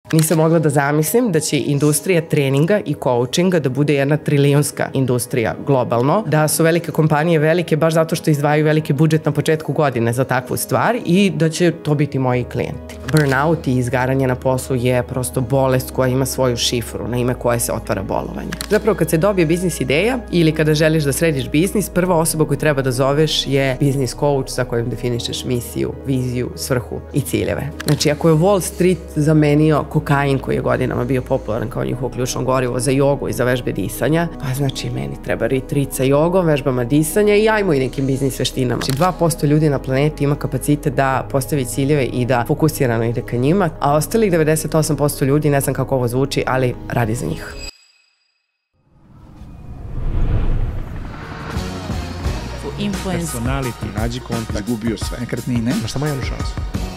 Nisam mogla da zamislim da će industrija treninga i coachinga da bude jedna trilionska industrija globalno, da su velike kompanije velike baš zato što izdvajaju veliki budžet na početku godine za takvu stvar i da će to biti moji klijenti. Burnout i izgaranje na poslu je prosto bolest koja ima svoju šifru na ime koje se otvara bolovanje. Zapravo kad se dobije biznis ideja ili kada želiš da središ biznis, prva osoba koju treba da zoveš je biznis coach sa kojim definišeš misiju, viziju, svrhu i ciljeve. Znači ako je Wall Street zamenio kokain koji je godinama bio popularan kao njihovo ključno gorivo za jogu i za vežbe disanja, pa znači meni treba retreat sa jogom, vežbama disanja i ajmo i nekim biznis veštinama. Znači 2% ljudi na planeti ima kapacitet da postavi ciljeve i da fokusirano ide ka njima, a ostalih 98% ljudi, ne znam kako ovo zvuči, ali radi za njih. Influence. Personality. Nađi kontakt. Izgubio sve. Nekretnine. Imaš samo jednu šansu.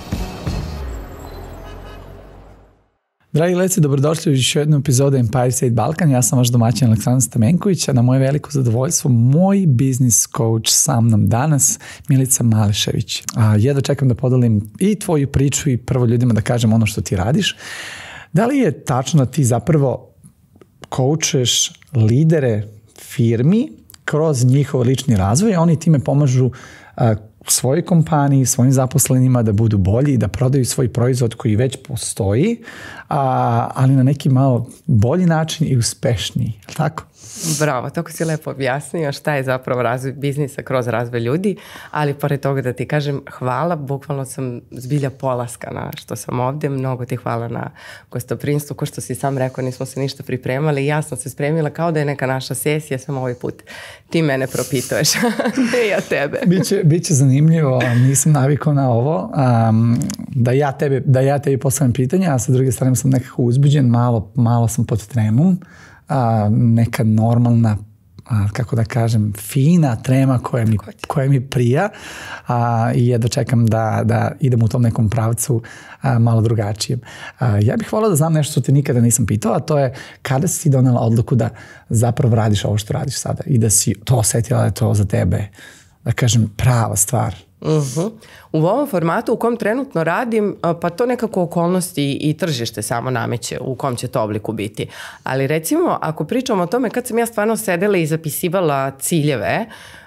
Dragi gledalci, dobrodošli u još jednu epizodu Empire State Balkan. Ja sam vaš domaćin Aleksandar Stamenković, a na moje veliko zadovoljstvo moj biznis coach sa mnom danas, Milica Mališević. Jedva čekam da podelim i tvoju priču i prvo ljudima da kažem ono što ti radiš. Da li je tačno da ti zapravo coachuješ lidere firmi kroz njihov lični razvoj, a oni time pomažu svojoj kompaniji, svojim zaposlenima da budu bolji i da prodaju svoj proizvod koji već postoji, ali na neki malo bolji način i uspešniji, je li tako? Bravo, tako si lepo objasnio šta je zapravo razvoj biznisa kroz razvoj ljudi, ali pored toga da ti kažem hvala, bukvalno sam zbilja polaskana što sam ovdje, mnogo ti hvala na gostoprimstvu, ko što si sam rekao nismo se ništa pripremali, ja sam se spremila kao da je neka naša sesija, samo ovaj put ti mene propituješ, ne ja tebe. Biće zanimljivo, nisam navikao na ovo, da ja tebi postavim pitanja, a sa druge strane sam nekako uzbuđen, malo sam pod tremom, neka normalna, kako da kažem, fina trema koja mi prija i jedva čekam da idem u tom nekom pravcu malo drugačijem. Ja bih volio da znam nešto što te nikada nisam pitao, a to je kada si donela odluku da zapravo radiš ovo što radiš sada i da si to osetila da je to za tebe, da kažem, prava stvar. U ovom formatu u kom trenutno radim, pa to nekako okolnosti i tržište samo nameće u kom će to obliku biti. Ali recimo, ako pričamo o tome kad sam ja stvarno sedela i zapisivala ciljeve,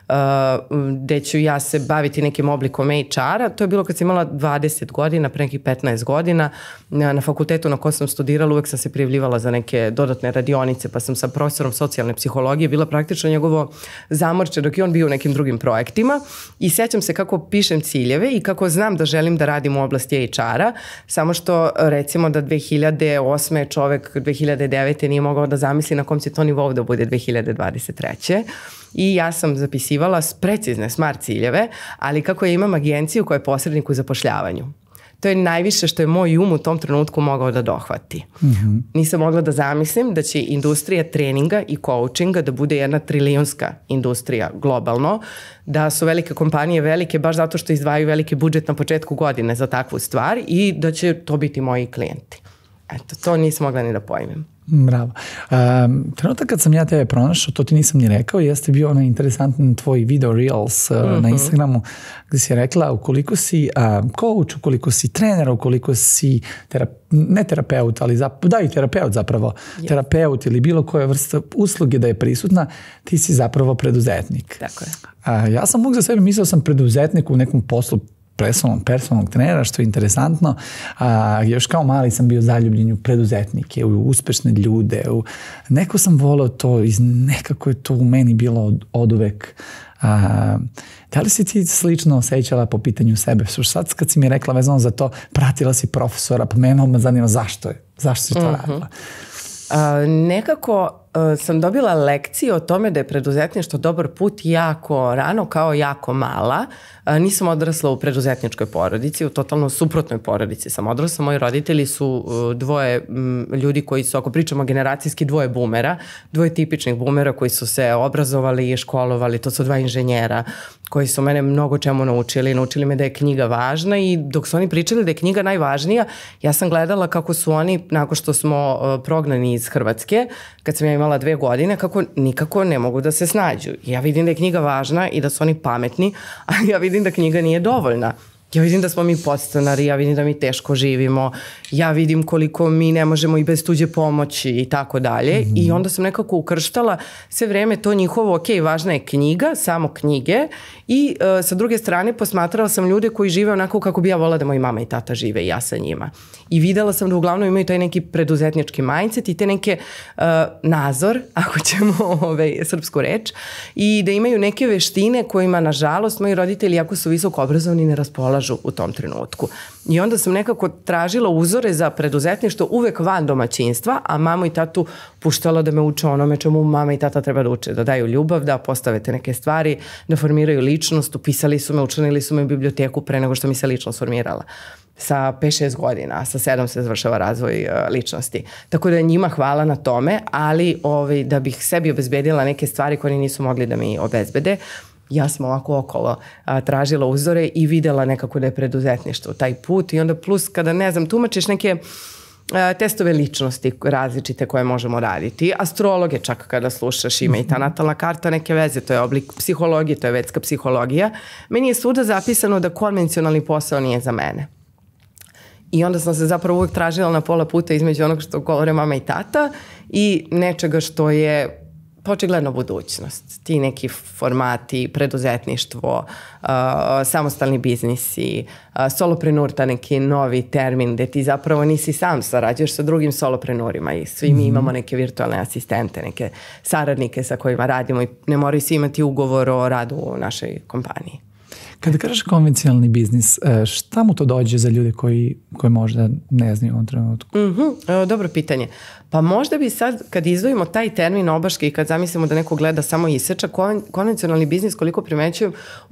gde ću ja se baviti nekim oblikom HR-a, to je bilo kad sam imala 20 godina, pre nekih 15 godina, na fakultetu na kojem sam studirala, uvek sam se prijavljivala za neke dodatne radionice, pa sam sa profesorom socijalne psihologije bila praktično njegovo zamorče dok je on bio u nekim drugim projektima i sjećam se kako pišem ciljeve i kako znam da želim da radim u oblasti HR-a, samo što recimo da 2008. čovek 2009. nije mogao da zamisli na kom će to nivou da bude 2023. I ja sam zapisivala precizne smart ciljeve, ali kako ja imam agenciju koja je posrednik u zapošljavanju. To je najviše što je moj u tom trenutku mogao da dohvati. Nisam mogla da zamislim da će industrija treninga i coachinga da bude jedna trilionska industrija globalno, da su velike kompanije velike baš zato što izdvajaju veliki budžet na početku godine za takvu stvar i da će to biti moji klijenti. Eto, to nisam mogla ni da pojmim. Bravo. Trenutak kad sam ja tebe pronašao, to ti nisam ni rekao, jeste bio onaj interesantan tvoj video reels na Instagramu gdje si rekla ukoliko si coach, ukoliko si trener, ukoliko si ne terapeut, ali da i terapeut zapravo, terapeut ili bilo koja vrsta usluge da je prisutna, ti si zapravo preduzetnik. Tako je. Ja sam za sebe mislio sam preduzetnik u nekom poslu personalnog trenera, što je interesantno. Još kao mali sam bio zaljubljen u preduzetnike, u uspešne ljude. Neko sam volio to i nekako je to u meni bilo od uvek. Da li si ti slično osjećala po pitanju sebe? Sad kad si mi rekla vezano za to, pratila si profesora, pa mene me zanima zašto si to radila? Nekako sam dobila lekciju o tome da je preduzetništvo dobar put jako rano, kao jako mala. Nisam odrasla u preduzetničkoj porodici, u totalno suprotnoj porodici sam odrasla. Moji roditelji su dvoje ljudi koji su, ako pričamo generacijski, dvoje boomera, dvoje tipičnih boomera koji su se obrazovali i školovali, to su dva inženjera koji su mene mnogo čemu naučili me da je knjiga važna i dok su oni pričali da je knjiga najvažnija, ja sam gledala kako su oni, nakon što smo prognani iz Hrvatske, kad sam ja imala 2 godine, kako nikako ne mogu da se snađu. Ja vidim da je knjiga važna i da su oni pametni, a ja vidim da knjiga nije dovoljna. Ja vidim da smo mi podstanari, ja vidim da mi teško živimo, ja vidim koliko mi ne možemo i bez tuđe pomoći i tako dalje. I onda sam nekako ukrštala sve vreme to njihovo, ok, važna je knjiga, samo knjige, i sa druge strane posmatrala sam ljude koji žive onako kako bi ja volila da moji mama i tata žive i ja sa njima. I videla sam da uglavnom imaju taj neki preduzetnički mindset i te neke nazor, ako ćemo srpsku reč, i da imaju neke veštine kojima, nažalost, moji roditelji, jako su visoko obrazovani, ne raspolažu u tom trenutku. I onda sam nekako tražila uzore za preduzetništvo uvek van domaćinstva, a mamu i tatu puštala da me uče onome čemu mama i tata treba da uče, da daju ljubav, da postave te neke stvari, da formiraju ličnost, upisali su me, učinili su me u biblioteku pre nego što mi se ličnost formirala. Sa 5-6 godina, a sa 7 se završava razvoj ličnosti. Tako da njima hvala na tome, ali da bih sebi obezbedila neke stvari koje nisu mogli da mi obezbede, ja sam ovako okolo tražila uzore i videla nekako da je preduzetništvo taj put, i onda plus kada, ne znam, tumačiš neke testove ličnosti različite koje možemo raditi. Astrologe čak kada slušaš, ima i ta natalna karta neke veze, to je oblik psihologije, to je vetska psihologija. Meni je svuda zapisano da konvencionalni posao nije za mene. I onda sam se zapravo uvijek tražila na pola puta između onog što govore mama i tata i nečega što je očigledno budućnost. Ti neki formati, preduzetništvo, samostalni biznisi, soloprenur, ta neki novi termin gde ti zapravo nisi sam, sarađuješ sa drugim soloprenurima i svi mi imamo neke virtualne asistente, neke saradnike sa kojima radimo i ne moraju svi imati ugovor o radu u našoj kompaniji. Kada kažeš konvencionalni biznis, šta mu to dođe za ljude koji možda ne znaju u ovom trenutku? Dobro pitanje. Pa možda bi sad, kad izdvojimo taj termin obaške i kad zamislimo da neko gleda samo iseča, konvencionalni biznis, koliko primećujem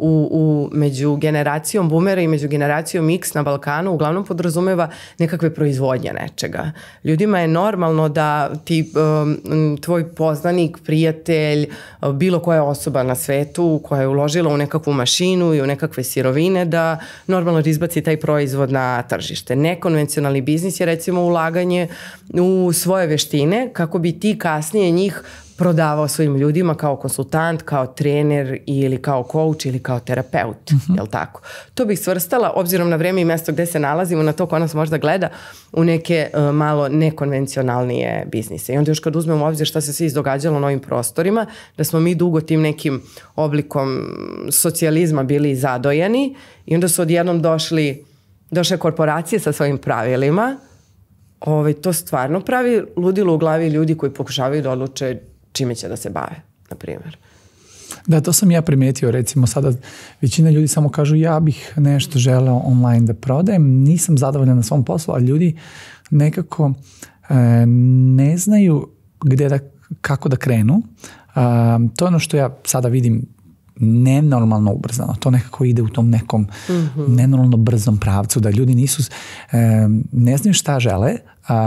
među generacijom boomera i među generacijom X na Balkanu, uglavnom podrazumeva nekakve proizvodnje nečega. Ljudima je normalno da ti tvoj poznanik, prijatelj, bilo koja osoba na svetu koja je uložila u nekakvu mašinu i u nekakve sirovine, da normalno izbaci taj proizvod na tržište. Nekonvencionalni biznis je recimo ulaganje u svoje veštine kako bi ti kasnije njih prodavao svojim ljudima kao konsultant, kao trener ili kao coach ili kao terapeut, jel tako? To bih svrstala, obzirom na vreme i mesto gde se nalazimo, na to ko nas možda gleda, u neke malo nekonvencionalnije biznise. I onda još kad uzmemo u obzir šta se sve izdogađalo na ovim prostorima, da smo mi dugo tim nekim oblikom socijalizma bili zadojeni i onda su odjednom došle korporacije sa svojim pravilima. To stvarno pravi ludilo u glavi ljudi koji pokušavaju da odluče čime će da se bave, na primjer. Da, to sam ja primetio, recimo sada većina ljudi samo kažu ja bih nešto želeo online da prodajem, nisam zadovoljan na svom poslu, a ljudi nekako ne znaju kako da krenu. To je ono što ja sada vidim nenormalno ubrzano. To nekako ide u tom nekom nenormalno brzom pravcu, da ljudi ne znaju šta žele,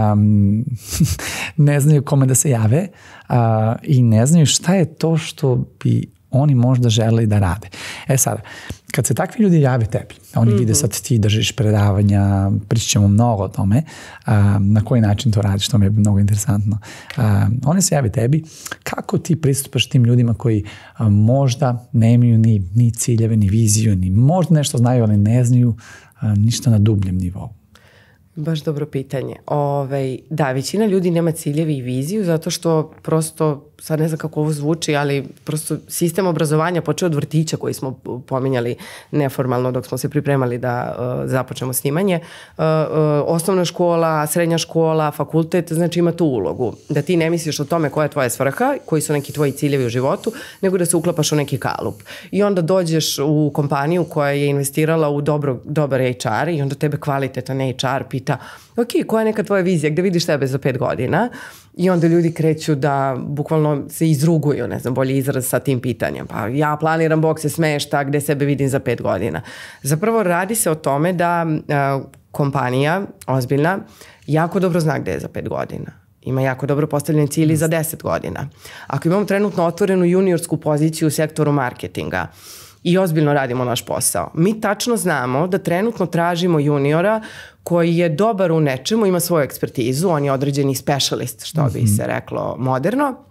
ne znaju kome da se jave i ne znaju šta je to što bi oni možda žele da rade. Sada, kad se takvi ljudi jave tebi, oni vide sad ti držiš predavanja, pričat ćemo mnogo o tome, na koji način to radiš, to mi je mnogo interesantno. Oni se jave tebi, kako ti pristupaš tim ljudima koji možda nemaju ni ciljeve, ni viziju, ni možda nešto znaju, ali ne znaju ništa na dubljem nivou? Baš dobro pitanje. Da, većina ljudi nema ciljevi i viziju zato što prosto, sad ne znam kako ovo zvuči, ali prosto sistem obrazovanja počeo od vrtića koji smo pominjali neformalno dok smo se pripremali da započnemo snimanje. Osnovna škola, srednja škola, fakultet, znači ima tu ulogu. Da ti ne misliš o tome koja je tvoja svrha, koji su neki tvoji ciljevi u životu, nego da se uklapaš u neki kalup. I onda dođeš u kompaniju koja je investirala u dobar HR i onda tebe kvalitetan HR pita ok, koja je neka tvoja vizija, gde vidiš sebe za 5 godina? I onda ljudi kreću da bukvalno se izruguju, ne znam, bolji izraz sa tim pitanjem. Pa ja planiram, Bog se smešta, gde sebe vidim za 5 godina. Zapravo radi se o tome da kompanija, ozbiljna, jako dobro zna gde je za 5 godina. Ima jako dobro postavljen cilj za 10 godina. Ako imamo trenutno otvorenu juniorsku poziciju u sektoru marketinga i ozbiljno radimo naš posao, mi tačno znamo da trenutno tražimo juniora koji je dobar u nečemu, ima svoju ekspertizu, on je određeni specialist, što bi se reklo moderno,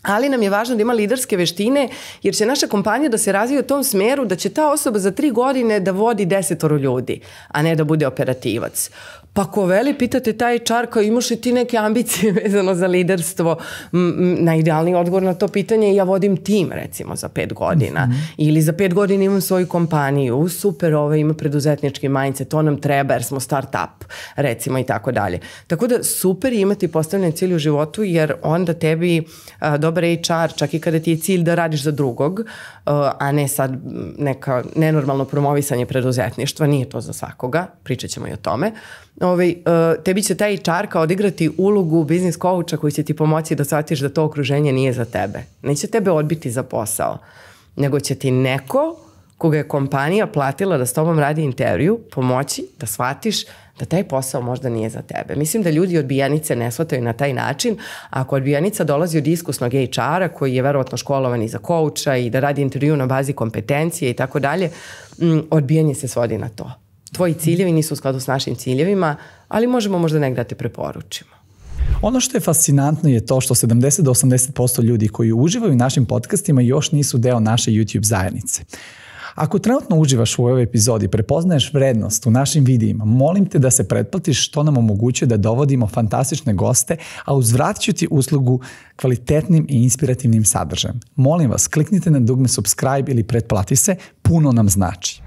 Ali nam je važno da ima liderske veštine, jer će naša kompanija da se razvije u tom smeru da će ta osoba za 3 godine da vodi 10 ljudi, a ne da bude operativac. Pa ko veli, pitate taj HR kao imaš li ti neke ambicije vezano za liderstvo? Najidealniji odgovor na to pitanje je ja vodim tim recimo za 5 godina ili za 5 godina imam svoju kompaniju, super, ima preduzetnički mindset, to nam treba jer smo start-up recimo i tako dalje. Tako da super je imati postavljen cilj u životu jer onda tebi dobar HR, čak i kada ti je cilj da radiš za drugog, a ne sad neka nenormalno promovisanje preduzetništva, nije to za svakoga, pričat ćemo i o tome. Tebi će taj HR odigrati ulogu biznis coacha koji će ti pomoći da shvatiš da to okruženje nije za tebe. Neće tebe odbiti za posao, nego će ti neko koga je kompanija platila da s tobom radi intervju pomoći da shvatiš da taj posao možda nije za tebe. Mislim da ljudi odbijanice ne shvataju na taj način. Ako odbijanica dolazi od iskusnog HR-a koji je verovatno školovan i za coacha i da radi intervju na bazi kompetencije i tako dalje, odbijanje se svodi na to. Tvoji ciljevi nisu u skladu s našim ciljevima, ali možemo možda negdje da te preporučimo. Ono što je fascinantno je to što 70 do 80% ljudi koji uživaju u našim podcastima još nisu deo naše YouTube zajednice. Ako trenutno uživaš u ovoj epizodi, prepoznaješ vrednost u našim videima, molim te da se pretplatiš što nam omogućuje da dovodimo fantastične goste, a uzvratit ću ti uslugu kvalitetnim i inspirativnim sadržajem. Molim vas, kliknite na dugme subscribe ili pretplati se, puno nam znači.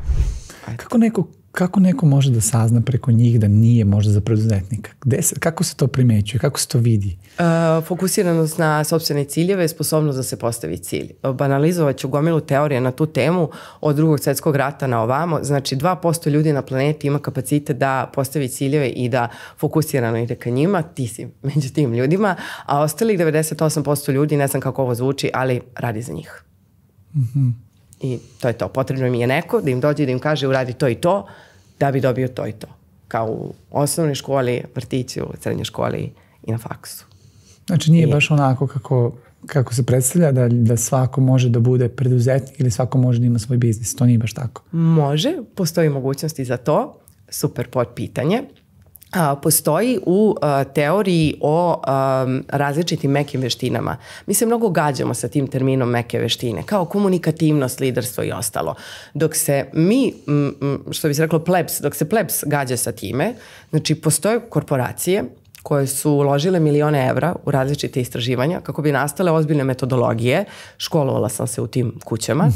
Kako neko može da sazna preko njih da nije možda za preduzetnika? Kako se to primećuje? Kako se to vidi? Fokusiranost na sopstvene ciljeve, sposobnost da se postavi cilj. Banalizovat ću gomilu teorije na tu temu od Drugog svjetskog rata na ovamo. Znači 2% ljudi na planeti ima kapacitet da postavi ciljeve i da fokusirano ide ka njima. Ti si među tim ljudima. A ostalih 98% ljudi, ne znam kako ovo zvuči, ali radi za njih. I to je to. Potrebno mi je neko da im dođe i da im kaže uradi to i to da bi dobio to i to. Kao u osnovnoj školi, vrtiću, srednjoj školi i na faksu. Znači nije baš onako kako se predstavlja da svako može da bude preduzetnik ili svako može da ima svoj biznis. To nije baš tako. Može, postoji mogućnosti za to. Super podpitanje. Postoji u teoriji o različitim mekim veštinama. Mi se mnogo gađamo sa tim terminom meke veštine, kao komunikativnost, liderstvo i ostalo. Dok se mi, što bi se reklo plebs, dok se plebs gađa sa time, znači postoje korporacije koje su uložile milione evra u različite istraživanja kako bi nastale ozbiljne metodologije, školovala sam se u tim kućama,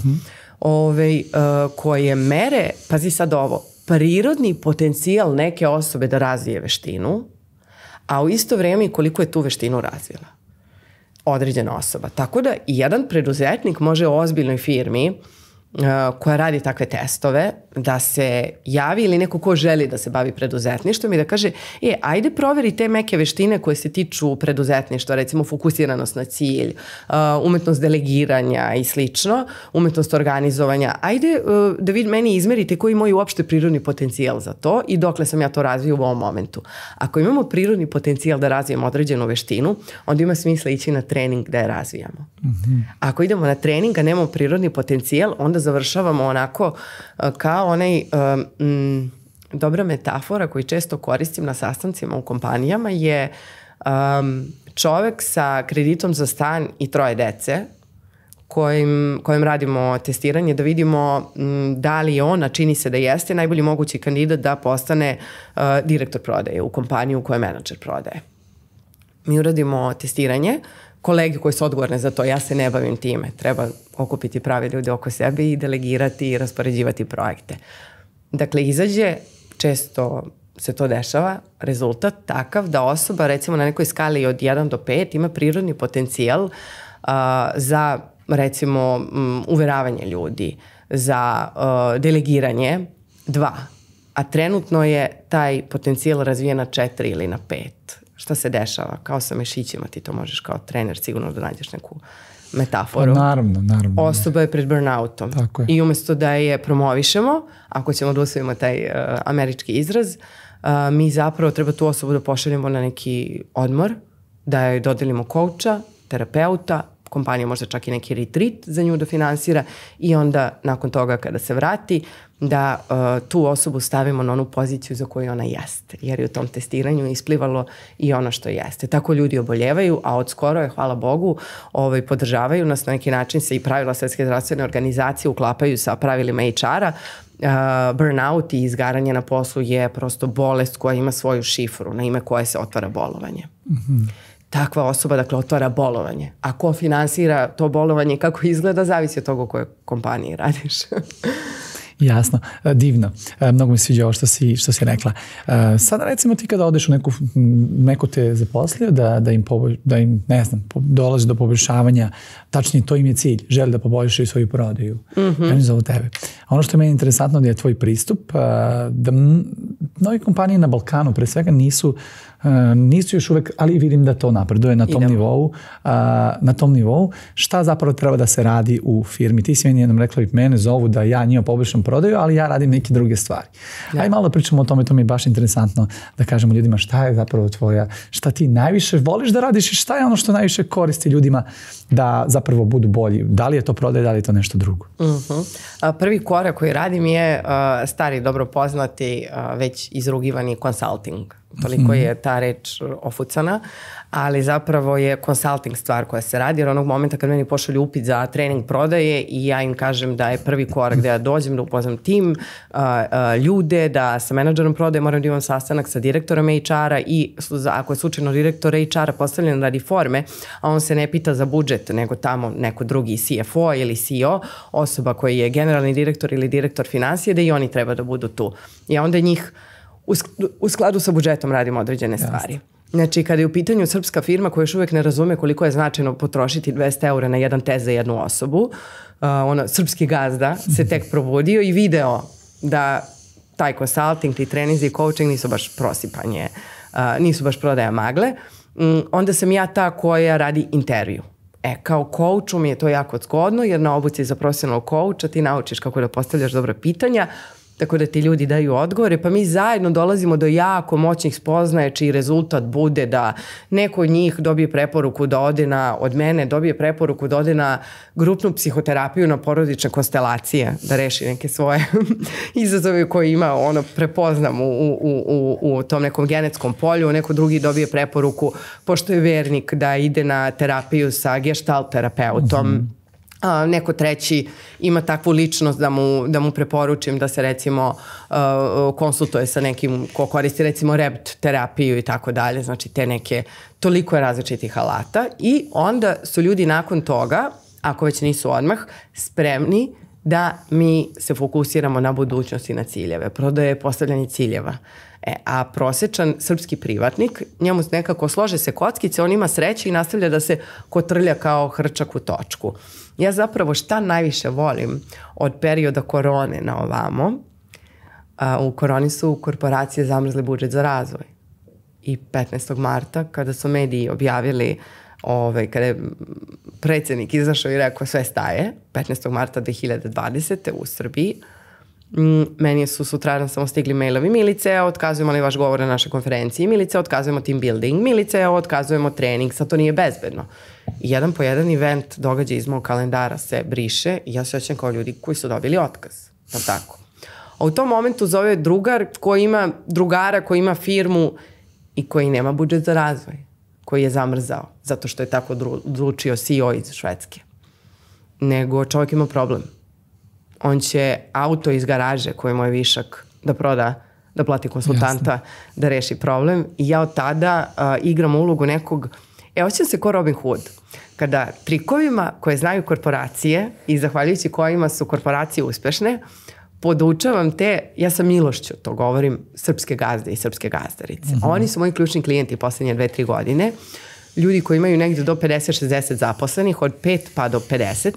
koje mere, pazi sad ovo, prirodni potencijal neke osobe da razvije veštinu, a u isto vrijeme i koliko je tu veštinu razvila određena osoba. Tako da i jedan preduzetnik može u ozbiljnoj firmi koja radi takve testove da se javi ili neko ko želi da se bavi preduzetništvom i da kaže ajde proveri te meke veštine koje se tiču preduzetništva, recimo fokusiranost na cilj, umetnost delegiranja i slično, umetnost organizovanja. Ajde da vi meni izmerite koji je moj uopšte prirodni potencijal za to i dokle sam ja to razvio u ovom momentu. Ako imamo prirodni potencijal da razvijemo određenu veštinu, onda ima smisla ići na trening da je razvijamo. Ako idemo na trening a nemamo prirodni potencijal, onda završavamo onako kao onaj dobra metafora koju često koristim na sastancima u kompanijama je čovek sa kreditom za stan i 3 dece kojim radimo testiranje da vidimo da li je on, a čini se da jeste, najbolji mogući kandidat da postane direktor prodaje u kompaniji u kojoj je menadžer prodaje. Mi uradimo testiranje, kolege koji su odgovorne za to, ja se ne bavim time, treba okupiti prave ljude oko sebe i delegirati i raspoređivati projekte. Dakle, izađe, često se to dešava, rezultat takav da osoba recimo na nekoj skali od 1 do 5 ima prirodni potencijal za recimo uveravanje ljudi, za delegiranje 2, a trenutno je taj potencijal razvijen na 4 ili na 5. Šta se dešava? Kao sa mešićima, ti to možeš kao trener sigurno da nađeš neku metaforu. Naravno. Osoba je pred burnoutom. I umjesto da je promovišemo, ako ćemo da usvojimo taj američki izraz, mi zapravo treba tu osobu da pošaljemo na neki odmor, da joj dodelimo coacha, terapeuta, kompanija možda čak i neki retreat za nju da finansira i onda nakon toga kada se vrati da tu osobu stavimo na onu poziciju za koju ona jeste. Jer je u tom testiranju isplivalo i ono što jeste. Tako ljudi oboljevaju, a od skoro je, hvala Bogu, podržavaju nas na neki način se i pravila Svetske zdravstvene organizacije uklapaju sa pravilima HR-a. Burnout i izgaranje na poslu je prosto bolest koja ima svoju šifru na ime koje se otvara bolovanje. Takva osoba, dakle, otvara bolovanje. A ko finansira to bolovanje i kako izgleda, zavisi od toga u kojoj kompaniji radiš. Jasno, divno. Mnogo mi sviđa ovo što si rekla. Sada recimo ti kada odeš u neko te zaposlio da im ne znam, dolazi do poboljšavanja, tačnije to im je cilj, želi da poboljšaju svoju prodaju. Oni zovu tebe. Ono što je meni interesantno da je tvoj pristup, da mnogi kompanije na Balkanu pre svega nisu još uvek, ali vidim da to napreduje na tom nivou. Šta zapravo treba da se radi u firmi? Ti si meni jednom rekla i mene zovu da ja njima poboljšam prodaju, ali ja radim neke druge stvari. Ajde malo da pričamo o tome, to mi je baš interesantno da kažemo ljudima šta je zapravo šta ti najviše voliš da radiš i šta je ono što najviše koristi ljudima da zapravo budu bolji. Da li je to prodaj, da li je to nešto drugo? Prvi korak koji radim je stari, dobro poznati, već izrugivani consulting. Toliko je ta reč ofucana, ali zapravo je consulting stvar koja se radi, jer onog momenta kad meni pošalju upit za trening prodaje i ja im kažem da je prvi korak da ja dođem, da upoznam tim, ljude, da sa menadžerom prodaje moram da imam sastanak sa direktorom HR-a i ako je slučajno direktor HR-a postavljen radi forme, a on se ne pita za budžet, nego tamo neko drugi CFO ili CEO, osoba koji je generalni direktor ili direktor financije, da i oni treba da budu tu. I onda njih u skladu sa budžetom radimo određene stvari. Znači, kada je u pitanju srpska firma koja još uvijek ne razume koliko je značajno potrošiti 200 € na jedan test za jednu osobu, srpski gazda se tek probudio i video da taj consulting, ti treninzi i coaching nisu baš prosipanje, nisu baš prodaja magle, onda sam ja ta koja radi intervju. Kao coachu mi je to jako zgodno, jer na obuci za profesionalnog coacha ti naučiš kako da postavljaš dobra pitanja, tako da ti ljudi daju odgovore, pa mi zajedno dolazimo do jako moćnih spoznaje čiji rezultat bude da neko od njih dobije preporuku da ode od mene dobije preporuku da ode na grupnu psihoterapiju na porodične konstelacije, da reši neke svoje izazove koje ima, prepoznam u tom nekom genetskom polju, neko drugi dobije preporuku, pošto je vernik, da ide na terapiju sa gestalt terapeutom, neko treći ima takvu ličnost da mu preporučim da se recimo konsultuje sa nekim ko koristi recimo rebt terapiju i tako dalje, znači te neke, toliko je različitih alata i onda su ljudi nakon toga, ako već nisu odmah, spremni da mi se fokusiramo na budućnost i na ciljeve. Prodaje postavljanje ciljeva. A prosječan srpski privatnik, njemu nekako slože se kockice, on ima sreće i nastavlja da se kotrlja kao hrčak u točku. Ja zapravo šta najviše volim od perioda korone na ovamo, u koroni su korporacije zamrzle budžet za razvoj. I 15. marta kada su mediji objavili, kada je predsjednik izašao i rekao sve staje, 15. marta 2020. u Srbiji, meni su sutradan samo stigli mailovi: Milice, otkazujemo li vaš govor na našoj konferenciji, Milice, otkazujemo team building, Milice, otkazujemo trening, sad to nije bezbedno. I jedan po jedan event događaj iz mog kalendara se briše i ja se osjećam kao ljudi koji su dobili otkaz. Tako. A u tom momentu zove drugara koji ima firmu i koji nema budžet za razvoj, koji je zamrzao, zato što je tako odlučio CEO iz Švedske. Nego čovjek ima problem. On će auto iz garaže koji mu je višak da proda, da plati konsultanta, da reši problem. I ja od tada igram ulogu nekog, osjećam se ko Robin Hood. Kada trikovima koje znaju korporacije i zahvaljujući kojima su korporacije uspešne, podučavam ja sam milošću, to govorim, srpske gazde i srpske gazdarice. Oni su moji ključni klijenti posljednje 2-3 godine. Ljudi koji imaju negdje do 50-60 zaposlenih, od 5 pa do 50.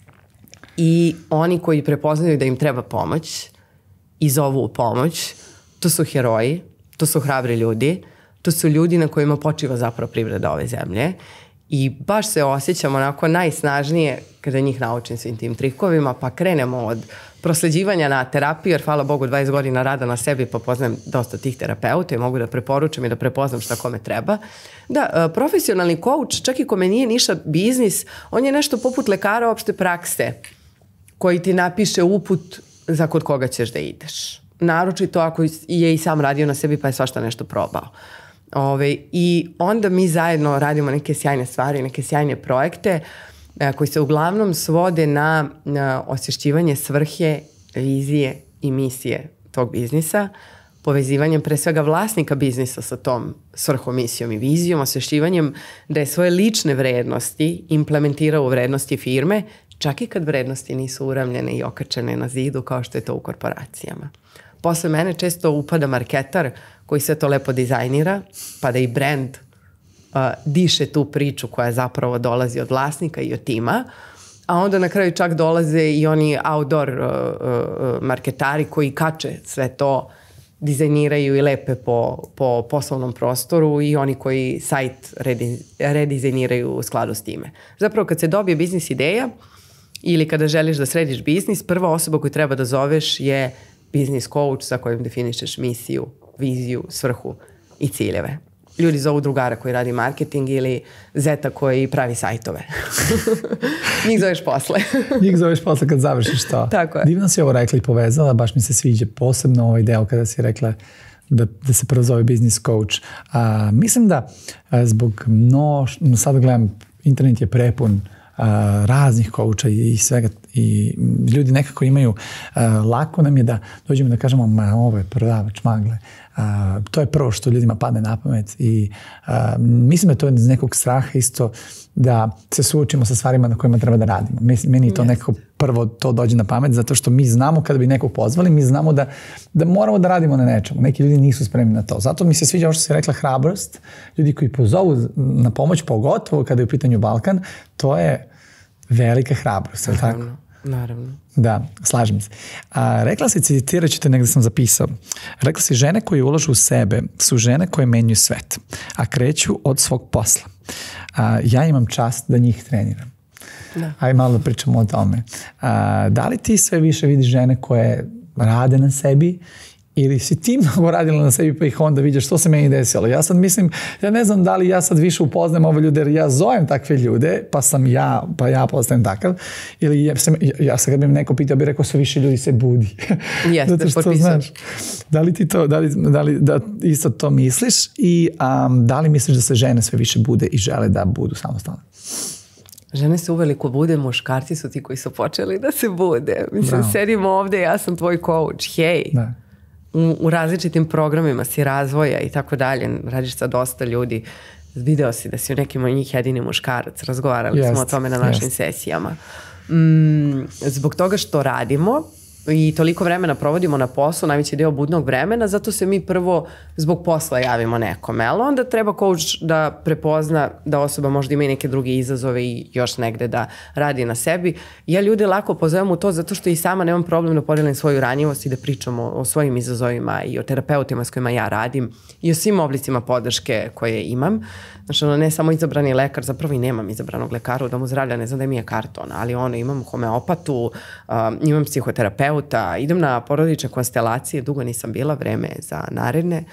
I oni koji prepoznaju da im treba pomoć i zovu u pomoć, to su heroji, to su hrabri ljudi, to su ljudi na kojima počiva zapravo privreda ove zemlje i baš se osjećam onako najsnažnije kada njih naučim svim tim trikovima, pa krenemo od prosleđivanja na terapiju, jer hvala Bogu 20 godina rada na sebi, pa poznajem dosta tih terapeuta i mogu da preporučim i da prepoznam šta kome treba. Da, profesionalni coach, čak i kome nije niša biznis, on je nešto poput lekara opšte prakse koji ti napiše uput za kod koga ćeš da ideš. Naročito ako je i sam radio na sebi pa je svašta nešto probao. I onda mi zajedno radimo neke sjajne stvari, neke sjajne projekte koji se uglavnom svode na osvješćivanje svrhe, vizije i misije tog biznisa, povezivanjem pre svega vlasnika biznisa sa tom svrhom, misijom i vizijom, osvješćivanjem da je svoje lične vrednosti implementirao u vrednosti firme, čak i kad vrednosti nisu uravljene i okačene na zidu kao što je to u korporacijama. Posle mene često upada marketar koji sve to lepo dizajnira, pa da i brand diše tu priču koja zapravo dolazi od vlasnika i od tima, a onda na kraju čak dolaze i oni outdoor marketari koji kače sve to, dizajniraju i lepe po poslovnom prostoru i oni koji sajt redizajniraju u skladu s time. Zapravo kad se dobije biznis ideja ili kada želiš da središ biznis, prva osoba koju treba da zoveš je biznis coach sa kojim definišeš misiju, viziju, svrhu i ciljeve. Ljudi zovu drugara koji radi marketing ili zeta koji pravi sajtove. Njih zoveš posle. Njih zoveš posle kad završiš to. Tako je. Divno si ovo rekla i povezala, baš mi se sviđa posebno ovaj deo kada si rekla da se prvo zove business coach. Mislim da zbog sad gledam, internet je prepun raznih kouča i svega i ljudi nekako imaju, lako nam je da dođemo da kažemo ovo je prodavač magle. To je prvo što ljudima padne na pamet i mislim da to je iz nekog straha isto da se suočimo sa stvarima na kojima treba da radimo. Meni to nekako prvo to dođe na pamet zato što mi znamo kada bi nekog pozvali, mi znamo da moramo da radimo na nečemu. Neki ljudi nisu spremni na to. Zato mi se sviđa ovo što si rekla, hrabrost. Ljudi koji pozovu na pomoć, pogotovo kada je u pitanju Balkan, to je velika hrabrost. Naravno. Da, slažem se. Rekla si, citirat ću te, negdje sam zapisao. Rekla si, žene koje ulažu u sebe su žene koje menjaju svet, a kreću od svog posla. Ja imam čast da njih treniram. Da. Ajde malo da pričamo o tome. Da li ti sve više vidiš žene koje rade na sebi ili si ti mnogo radila na sebi pa ih onda vidiš što se meni desilo? Ja sad mislim, ja ne znam da li ja sad više upoznajem ove ljude jer ja zovem takve ljude pa ja postajem takav ili ja sad kad bi me neko pitao bi rekao sve više ljudi se budi. Jeste, potpisujem. Da li ti to, da li da isto to misliš i da li misliš da se žene sve više bude i žele da budu samostalne? Žene se uveliko bude, muškarci su ti koji su počeli da se bude. Mislim, sedimo ovde, ja sam tvoj coach, hej. Da. U različitim programima si razvoja i tako dalje, radiš sa dosta ljudi, video si da si u nekim od njih jedini muškarac, razgovarali smo o tome na našim sesijama. Zbog toga što radimo i toliko vremena provodimo na poslu, najveći deo budnog vremena, zato se mi prvo zbog posla javimo nekome, ali onda treba coach da prepozna da osoba možda ima i neke druge izazove i još negde da radi na sebi. Ja ljude lako pozovem u to zato što i sama nemam problem da podelim svoju ranjivost i da pričamo o svojim izazovima i o terapeutima s kojima ja radim i o svim oblicima podrške koje imam. Znači, ne samo izabrani lekar, zapravo i nemam izabranog lekara u domu zdravlja, ne znam da mi je karton, ali imam homeopatu, imam psihoterapeuta, idem na porodične konstelacije, dugo nisam bila, vreme za naredne.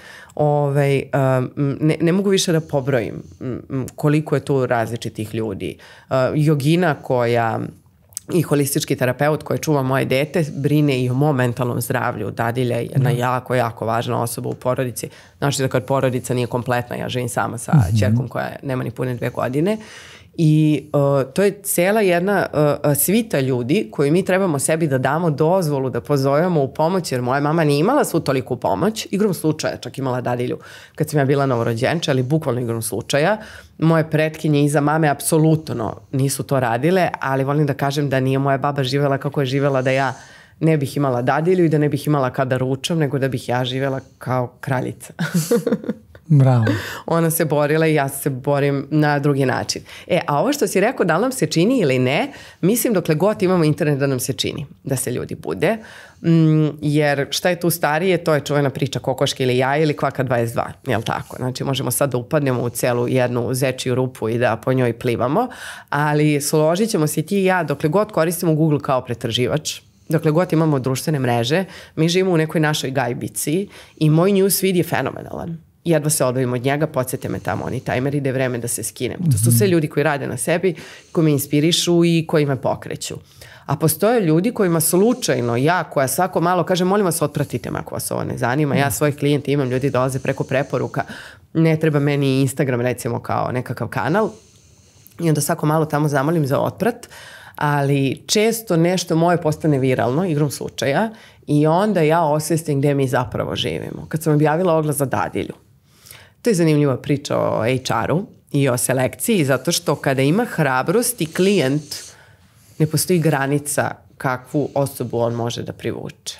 Ne mogu više da pobrojim koliko je tu različitih ljudi. Jogina koja i holistički terapeut koji čuva moje dete, brine i o mom mentalnom zdravlju. Dadilja je jedna jako, jako važna osoba u porodici. Znači da kad porodica nije kompletna, ja živim sama sa ćerkom koja nema ni pune 2 godine. I to je cela jedna svita ljudi koju mi trebamo sebi da damo dozvolu da pozovemo u pomoć, jer moja mama nije imala svu toliku pomoć, igrom slučaja, čak imala dadilju kad sam ja bila novorođenča, ali bukvalno igrom slučaja. Moje pretkinje iza mame apsolutno nisu to radile, ali volim da kažem da nije moja baba živela kako je živela, da ja ne bih imala dadilju i da ne bih imala kada ručam, nego da bih ja živela kao kraljica. Bravo. Ona se borila i ja se borim na drugi način. A ovo što si rekao, da li nam se čini ili ne, mislim dokle god imamo internet da nam se čini da se ljudi bude. Jer šta je tu starije, to je čuvena priča kokoške ili jaje ili kvaka 22, jel tako? Znači možemo sad da upadnemo u celu jednu zečiju rupu i da po njoj plivamo, ali složit ćemo se ti i ja dokle god koristimo Google kao pretraživač, Dokle god imamo društvene mreže, mi živimo u nekoj našoj gajbici i moj newsfeed je fenomenalan. Jedva se odvojim od njega, podsjete me tamo oni tajmeri da je vreme da se skinem. To su sve ljudi koji rade na sebi, koji me inspirišu i koji me pokreću. A postoje ljudi kojima slučajno ja, koja svako malo kaže, molim vas otpratite me ako vas ovo ne zanima. Ja svojih klijenta imam, ljudi dolaze preko preporuka. Ne treba meni Instagram recimo kao nekakav kanal. I onda svako malo tamo zamolim za otprat. Ali često nešto moje postane viralno, igrom slučaja. I onda ja osvestim gde mi zapravo živimo. Kad sam objavila oglas za dadilju. To je zanimljiva priča o HR-u i o selekciji, zato što kada ima hrabrost i klijent, ne postoji granica kakvu osobu on može da privuče.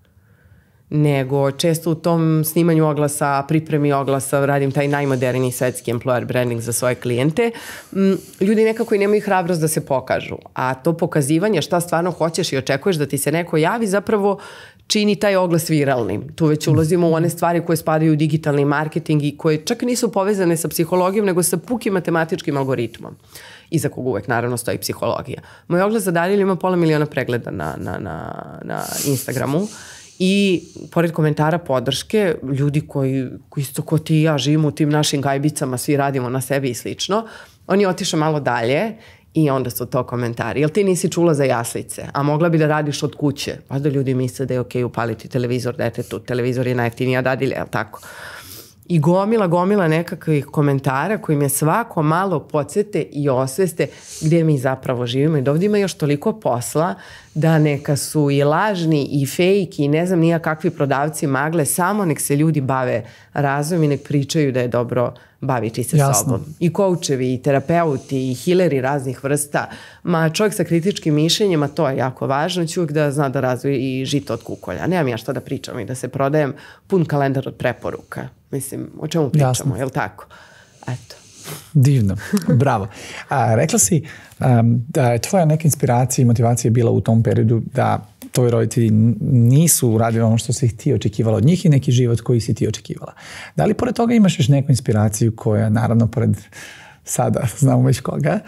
Nego često u tom snimanju oglasa, pripremi oglasa, radim taj najmoderniji svetski employer branding za svoje klijente, ljudi nekako i nemaju hrabrost da se pokažu. A to pokazivanje šta stvarno hoćeš i očekuješ da ti se neko javi zapravo čini taj oglas viralnim. Tu već ulazimo u one stvari koje spadaju u digitalni marketing i koje čak nisu povezane sa psihologijom, nego sa pukim matematičkim algoritmom. Iza kog uvek naravno stoji psihologija. Moj oglas za dadilju ima 500.000 pregleda na Instagramu i pored komentara podrške, ljudi koji isto ko ti i ja živimo u tim našim gajbicama, svi radimo na sebi i slično, on je otišao malo dalje i onda su to komentari. Jel ti nisi čula za jaslice? A mogla bi da radiš od kuće? Pa da ljudi misle da je okej upaliti televizor detetu. Televizor je najjeftinija dadilja, jel tako? I gomila nekakvih komentara koji me svako malo podsjete i osveste gdje mi zapravo živimo. I da ovdje ima još toliko posla da neka su i lažni i fejki i ne znam nija kakvi prodavci magle, samo nek se ljudi bave razvojem i nek pričaju da je dobro baviti se sobom. I koučevi, i terapeuti, i hileri raznih vrsta. Ma čovjek sa kritičkim mišljenjima, to je jako važno, će uvijek da zna da razvoji i žito od kukolja. Nemam ja šta da pričam i da se prodajem pun kalendar od preporuka. Mislim, o čemu pričamo, je li tako? Eto. Divno, bravo. Rekla si da je tvoja neka inspiracija i motivacija bila u tom periodu da tvoji roditelji nisu uradili ono što si ti očekivala od njih i neki život koji si ti očekivala. Da li pored toga imaš još neku inspiraciju koja, naravno, pored sada znamo već koga,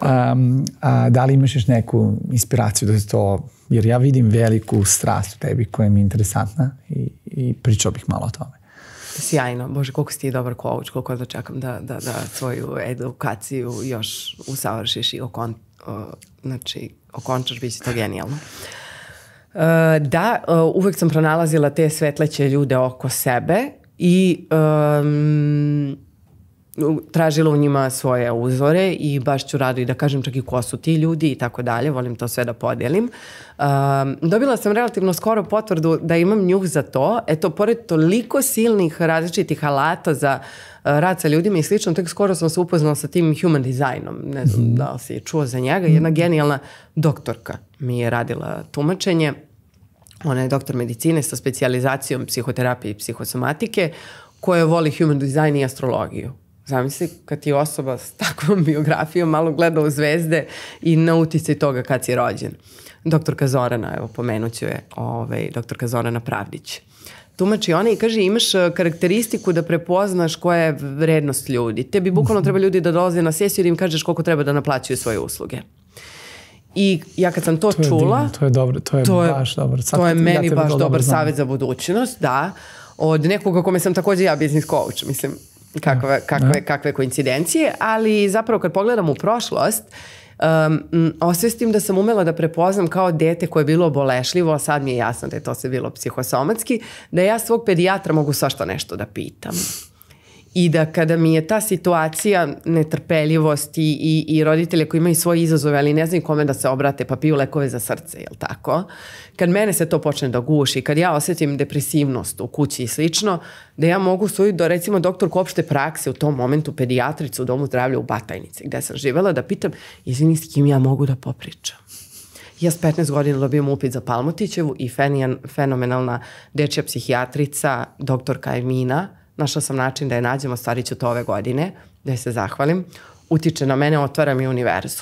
da li imaš još neku inspiraciju da je to, jer ja vidim veliku strast u tebi koja mi je interesantna i pričao bih malo o tome. Sjajno. Bože, koliko si ti dobar coach, koliko da čekam da svoju edukaciju još usavršiš i okončaš, bit će to genijalno. Da, uvek sam pronalazila te svetleće ljude oko sebe i tražila u njima svoje uzore i baš ću rado i da kažem čak i ko su ti ljudi i tako dalje, volim to sve da podijelim. Dobila sam relativno skoro potvrdu da imam njuh za to. Eto, pored toliko silnih različitih alata za rad sa ljudima i slično, tek skoro sam se upoznala sa tim human designom. Ne znam da li si čuo za njega. Jedna genijalna doktorka mi je radila tumačenje. Ona je doktor medicine sa specijalizacijom psihoterapije i psihosomatike koja voli human design i astrologiju. Zamisli kad ti osoba s takvom biografijom malo gleda u zvezde i na uticaj toga kad si rođen. Doktorka Zorana, evo pomenuću je, doktorka Zorana Pravdić. Tumači ona i kaže imaš karakteristiku da prepoznaš koja je vrednost ljudi. Tebi bukvalno treba ljudi da dolaze na sesiju i da im kažeš koliko treba da naplaćuju svoje usluge. I ja kad sam to čula... Divno, to je dobro, to je baš dobro. To je meni baš dobar savjet za budućnost, da. Od nekoga kome sam također ja business coach, mislim, kakve koincidencije, ali zapravo kad pogledam u prošlost, osvestim da sam umela da prepoznam kao dete koje je bilo bolešljivo, a sad mi je jasno da je to sve bilo psihosomatski, da ja svog pedijatra mogu svašta nešto da pitam. I da kada mi je ta situacija netrpeljivosti i roditelje koji imaju svoje izazove, ali ne znaju kome da se obrate, pa piju lekove za srce, jel tako? Kad mene se to počne da guši, kad ja osjetim depresivnost u kući i slično, da ja mogu svoju, recimo doktorku opšte prakse u tom momentu, pedijatricu u domu zdravlja u Batajnici, gde sam živjela, da pitam, izvini, s kim ja mogu da popričam? Ja s 15 godina dobijem upit za Palmotićevu i fenomenalna dečja psihijatrica, doktorka Emina, našla sam način da je nađem, ostvarit ću to ove godine, da je se zahvalim, utiče na mene, otvara mi univerzum.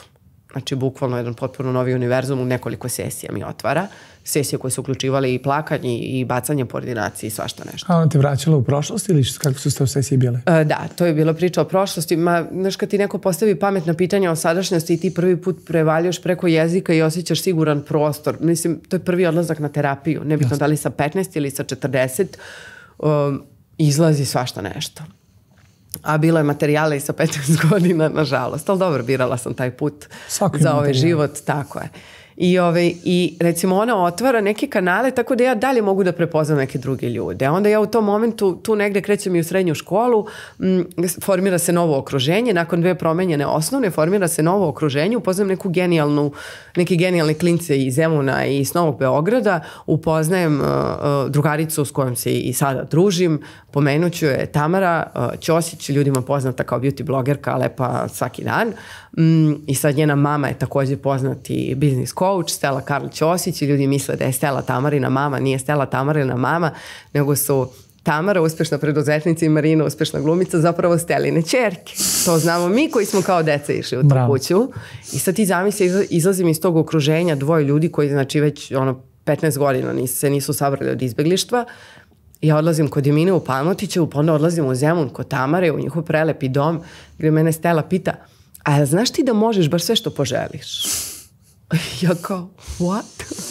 Znači, bukvalno jedan potpuno novi univerzum u nekoliko sesija mi otvara. Sesije koje su uključivale i plakanje i bacanje po ordinaciji i svašta nešto. A ona te vraćala u prošlost ili kako su te u sesiji bile? Da, to je bila priča o prošlosti. Znaš, kad ti neko postavi pametna pitanja o sadašnjosti i ti prvi put prevaljuješ preko jezika i osjećaš siguran prostor. Mislim, to je prvi odlazak na terapiju. Nebitno da li sa 15 ili sa 40, izlazi svašta nešto. A bilo je materijala i sa 15 godina, nažalost. Ali dobro, birala sam taj put za ovaj život. Tako je. I recimo ona otvara neke kanale tako da ja dalje mogu da prepoznam neke druge ljude. Onda ja u tom momentu tu negde krećem i u srednju školu, formira se novo okruženje, nakon 2 promenjene osnovne, formira se novo okruženje, upoznam neki genijalni klince iz Zemuna i iz Novog Beograda, upoznajem drugaricu s kojom se i sada družim, pomenuću je Tamara Ćosić, ljudima poznata kao beauty blogerka, lepa svaki dan. I sad njena mama je također poznati business coach, Stella Karl Ćosić, i ljudi misle da je Stella Tamarina mama. Nije Stella Tamarina mama, nego su Tamara uspešna preduzetnica i Marina uspešna glumica, zapravo Stelline ćerke. To znamo mi koji smo kao deca išli u tu kuću. I sad ti zamisli, izlazim iz tog okruženja 2 ljudi koji, znači, već 15 godina se nisu sabrali od izbeglištva. Ja odlazim kod Emine u Palmotićevu, pa onda odlazim u Zemun kod Tamare, u njihov prelepi dom, gdje mene Stella pita: a znaš ti da možeš baš sve što poželiš? Ja kao, what?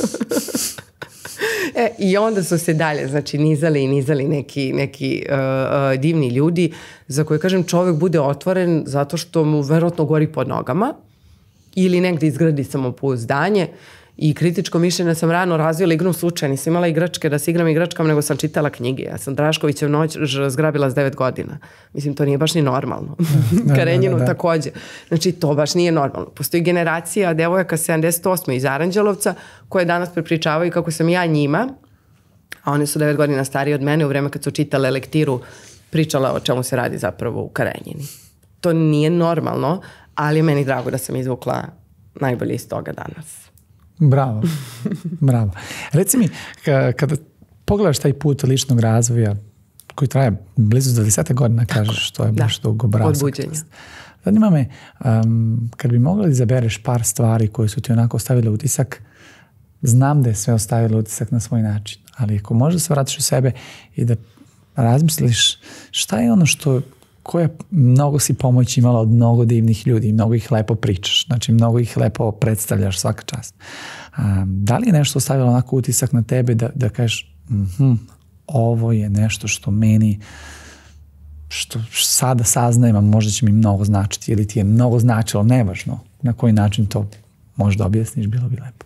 I onda su se dalje, znači, nizali neki divni ljudi za koje, kažem, čovjek bude otvoren zato što mu verovatno gori pod nogama ili negdje izgradi samopouzdanje. I kritičko mišljenje sam rano razvila igrom slučaja. Nisam imala igračke da se igram igračkama, nego sam čitala knjige. Ja sam Draškovićev noć zgrabila s 9 godina. Mislim, to nije baš ni normalno. Karenjinu također. Znači, to baš nije normalno. Postoji generacija devojaka 78. iz Aranđelovca koje danas prepričavaju kako sam ja njima, a one su 9 godina starije od mene, u vreme kad su čitale lektiru, pričala o čemu se radi zapravo u Karenjini. To nije normalno, ali je meni drago da sam izvukla najbolje iz toga danas. Bravo, bravo. Reci mi, kada pogledaš taj put ličnog razvoja koji traje blizu 20 godina, kažeš, što je baš dugo, bravo. Odbuđenje. Zanima me, kad bi mogla da izabereš par stvari koje su ti onako ostavile utisak, znam da je sve ostavilo utisak na svoj način, ali ako možda se vratiš u sebe i da razmisliš šta je ono koje mnogo si pomoći imala od mnogo divnih ljudi, mnogo ih lepo pričaš, znači mnogo ih lepo predstavljaš svaka čast. Da li je nešto ostavilo onako utisak na tebe da kažeš ovo je nešto što meni, što sada saznajem, a možda će mi mnogo značiti ili ti je mnogo značilo, nevažno na koji način to možda objasniš, bilo bi lepo.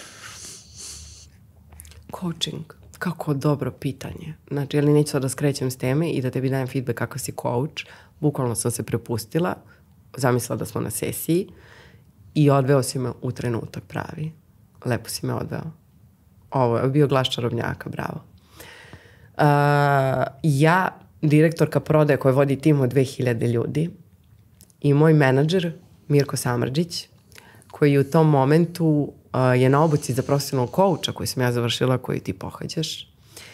Coaching. Kako dobro pitanje. Znači, ali neću da skrećem s teme i da tebi dajem feedback kako si coach. Bukvalno sam se prepustila, zamislila da smo na sesiji i odveo si me u trenutak pravi. Lepo si me odveo. Ovo je bio glas čarobnjaka, bravo. Ja, direktorka prodaje koja vodi tim od 2000 ljudi, i moj menadžer Mirko Samrđić, koji u tom momentu je na obuci za profesionalnog kouča koju sam ja završila, koju ti pohađaš.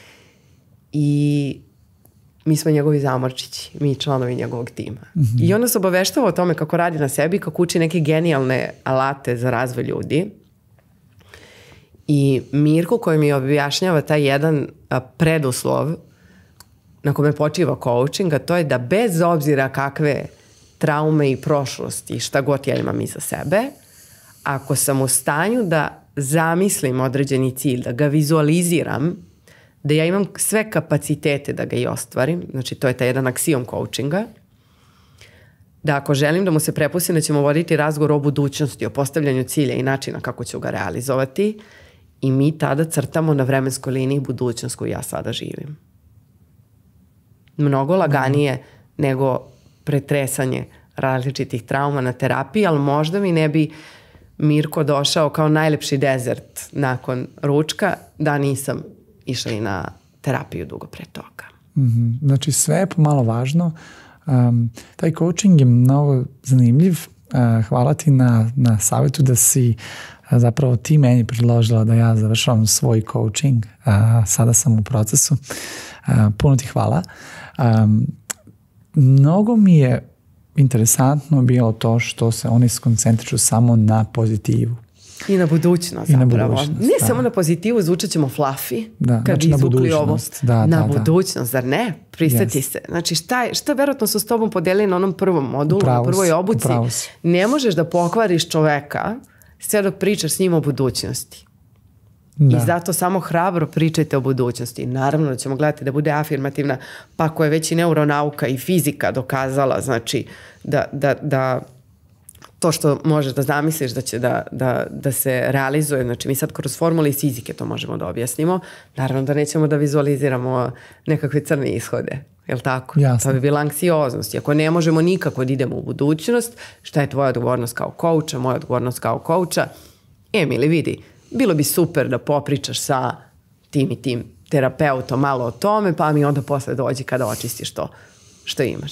I mi smo njegovi zamorčići, mi članovi njegovog tima. I onda se obaveštava o tome kako radi na sebi, kako uči neke genijalne alate za razvoj ljudi. I Mirko koji mi objašnjava taj jedan preduslov na kome počiva coaching, a to je da bez obzira kakve traume i prošlosti, šta god ja imam iza sebe, ako sam u stanju da zamislim određeni cilj, da ga vizualiziram, da ja imam sve kapacitete da ga i ostvarim, znači to je taj jedan aksijom coachinga, da ako želim da mu se prepustim da ćemo voditi razgovor o budućnosti, o postavljanju cilja i načina kako ću ga realizovati, i mi tada crtamo na vremenskoj liniji budućnost koju ja sada živim. Mnogo laganije nego pretresanje različitih trauma na terapiji, ali možda mi ne bi Mirko došao kao najlepši dezert nakon ručka da nisam išla i na terapiju dugo pre toga. Znači sve je pomalo važno. Taj coaching je mnogo zanimljiv. Hvala ti na savjetu da si zapravo ti meni predložila da ja završavam svoj coaching. Sada sam u procesu. Puno ti hvala. Mnogo mi je interesantno bilo to što se oni skoncentriču samo na pozitivu. I na budućnost zapravo. Ne samo na pozitivu, zvučat ćemo fluffy kad bi izvukli ovo. Na budućnost, zar ne? Pristati se. Znači šta verovatno su s tobom podelili na onom prvom modulu, na prvoj obuci. Ne možeš da pokvariš čoveka sve dok pričaš s njim o budućnosti. I zato samo hrabro pričajte o budućnosti. Naravno da ćemo gledati da bude afirmativna, pa ako je već i neuronauka i fizika dokazala, znači da to što možeš da zamisliš da će da se realizuje, znači mi sad kroz formule iz fizike to možemo da objasnimo, naravno da nećemo da vizualiziramo nekakve crne ishode, jel tako? Jasno. To bi bila anksioznost. I ako ne možemo nikako da idemo u budućnost, šta je tvoja odgovornost kao kouča, moja odgovornost kao kouča? Emili, vidi, bilo bi super da popričaš sa tim i tim terapeutom malo o tome, pa mi onda posle dođi kada očistiš to što imaš.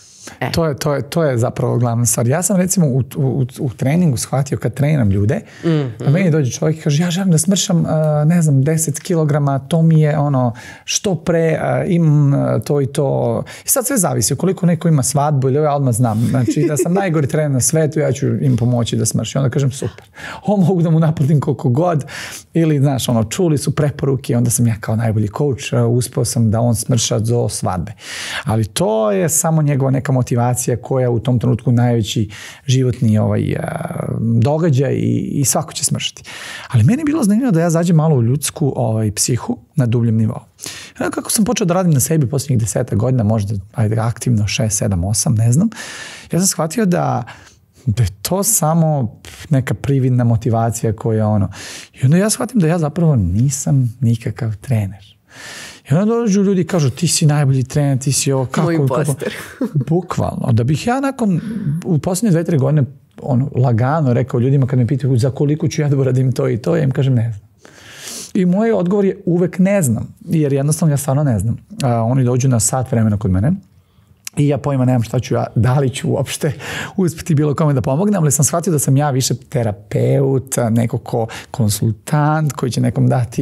To je zapravo glavna stvar. Ja sam recimo u treningu shvatio kad treniram ljude, a meni dođe čovjek i kaže ja želim da smršam 10 kilograma, to mi je što pre, imam to i to. I sad sve zavisi, ukoliko neko ima svadbu ili ja odmah znam, znači da sam najgori trener na svetu, ja ću im pomoći da smrši. Onda kažem super. Mogu da mu naplatim koliko god, ili znaš, čuli su preporuke, onda sam ja kao najbolji coach, uspeo sam da on smrša do svadbe. Ali to je samo njegova neka motivacija koja u tom trenutku najveći životni događaj i svako će smršati. Ali meni je bilo zanimljivo da ja zađem malo u ljudsku psihu na dubljem nivou. Kako sam počeo da radim na sebi posljednjih 10 godina, možda aktivno 6, 7, 8, ne znam, ja sam shvatio da je to samo neka prividna motivacija koja I onda ja shvatim da ja zapravo nisam nikakav trener. I onda dođu ljudi i kažu ti si najbolji trener, ti si ovo, kako? Moj imposter. Bukvalno. Da bih ja u posljednje 2-3 godine lagano rekao ljudima kad me pitaju za koliko ću ja da uradim to i to, ja im kažem ne znam. I moj odgovor je uvek ne znam, jer jednostavno ja stvarno ne znam. Oni dođu na sat vremena kod mene i ja pojma nemam šta ću ja, da li ću uopšte uspjeti bilo kome da pomognem, ali sam shvatio da sam ja više terapeut, neko konsultant koji će nekom dati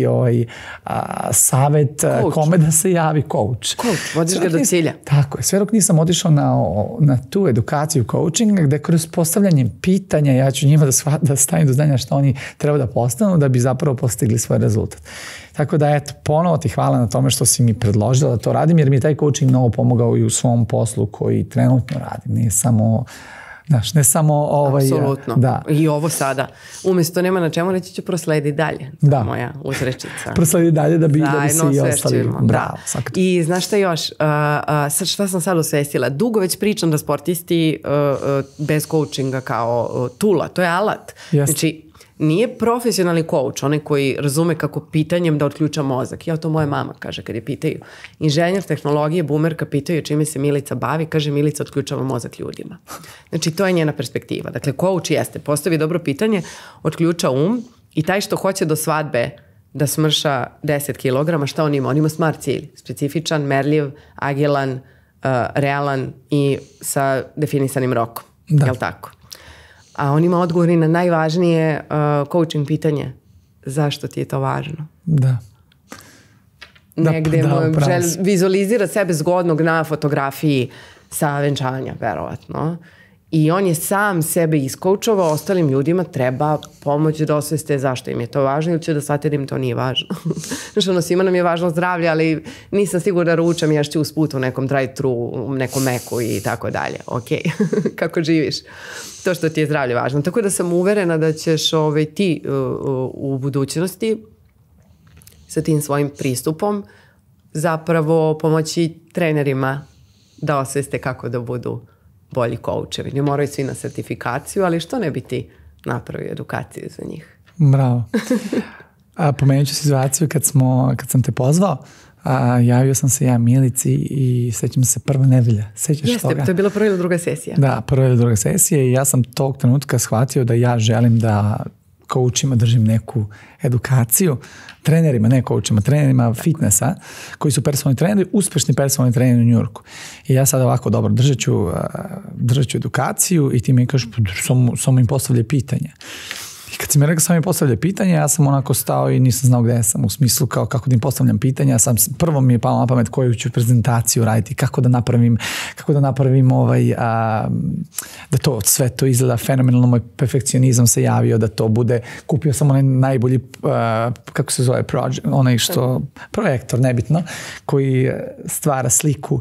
savjet kome da se javi, coach. Vodiš ga do cilja. Tako je, sve dok nisam otišao na tu edukaciju coachinga gde kroz postavljanje pitanja ja ću njima da stavim do znanja što oni treba da postanu da bi zapravo postigli svoj rezultat. Tako da, eto, ponovo ti hvala na tome što si mi predložila da to radim, jer mi je taj coaching mnogo pomogao i u svom poslu koji trenutno radim. Nije samo, ne samo apsolutno. Da. I ovo sada. Umjesto nema na čemu, reći ću prosledi dalje. Da. Moja uzrečica. Prosledi dalje da bi se i ostali. Bravo. I znaš šta još? Šta sam sad osvestila? Dugo već pričam da sportisti bez coachinga kao tula. To je alat. Yes. Znači, nije profesionalni coach, onaj koji razume kako pitanjem da otključa mozak. Ja to moja mama kaže kad je pitaju. Inženjer tehnologije, boomerka, pitaju čime se Milica bavi, kaže Milica otključava mozak ljudima. Znači to je njena perspektiva. Dakle, coach jeste, postavi dobro pitanje, otključa i taj što hoće do svadbe da smrša 10 kilograma, šta on ima? On ima smart cilj, specifičan, merljiv, agilan, realan i sa definisanim rokom. Da. Jel tako? A on ima odgovor i na najvažnije coaching pitanje. Zašto ti je to važno? Da. Negde vizualizira sebe zgodnog na fotografiji sa venčanja, verovatno. I on je sam sebe iskoučovao, ostalim ljudima treba pomoć da osveste zašto im je to važno ili će da shvate da im to nije važno. Znači, svima nam je važno zdravlje, ali nisam sigurna da ručam jašću usput u nekom drive-thru, u nekom meku i tako dalje. Ok, kako živiš? To što ti je zdravlje važno. Tako da sam uverena da ćeš ti u budućnosti sa tim svojim pristupom zapravo pomoći trenerima da osveste kako da budu bolji koučevi. Ne moraju svi na sertifikaciju, ali što ne bi ti napravio edukaciju za njih? Bravo. Pomenut ću situaciju kad sam te pozvao, javio sam se ja Milici i sećam se prva nedelja. Sećaš toga? Jeste, to je bila prva ili druga sesija. Da, prva ili druga sesija i ja sam tog trenutka shvatio da ja želim da coachima držim neku edukaciju, trenerima, ne coachima, trenerima fitnessa, koji su personalni treneri, uspešni personalni treneri u New Yorku. I ja sad ovako, dobro, držat ću edukaciju i ti mi kažeš, samo im postavlja pitanje. I kad si mi rekao sam mi postavlja pitanje, ja sam onako stao i nisam znao gde sam, u smislu kao kako da im postavljam pitanja. Prvo mi je palo na pamet koju ću prezentaciju raditi, kako da napravim da to sve to izgleda fenomenalno. Moj perfekcionizam se javio da to bude, kupio sam onaj najbolji kako se zove projektor, nebitno, koji stvara sliku.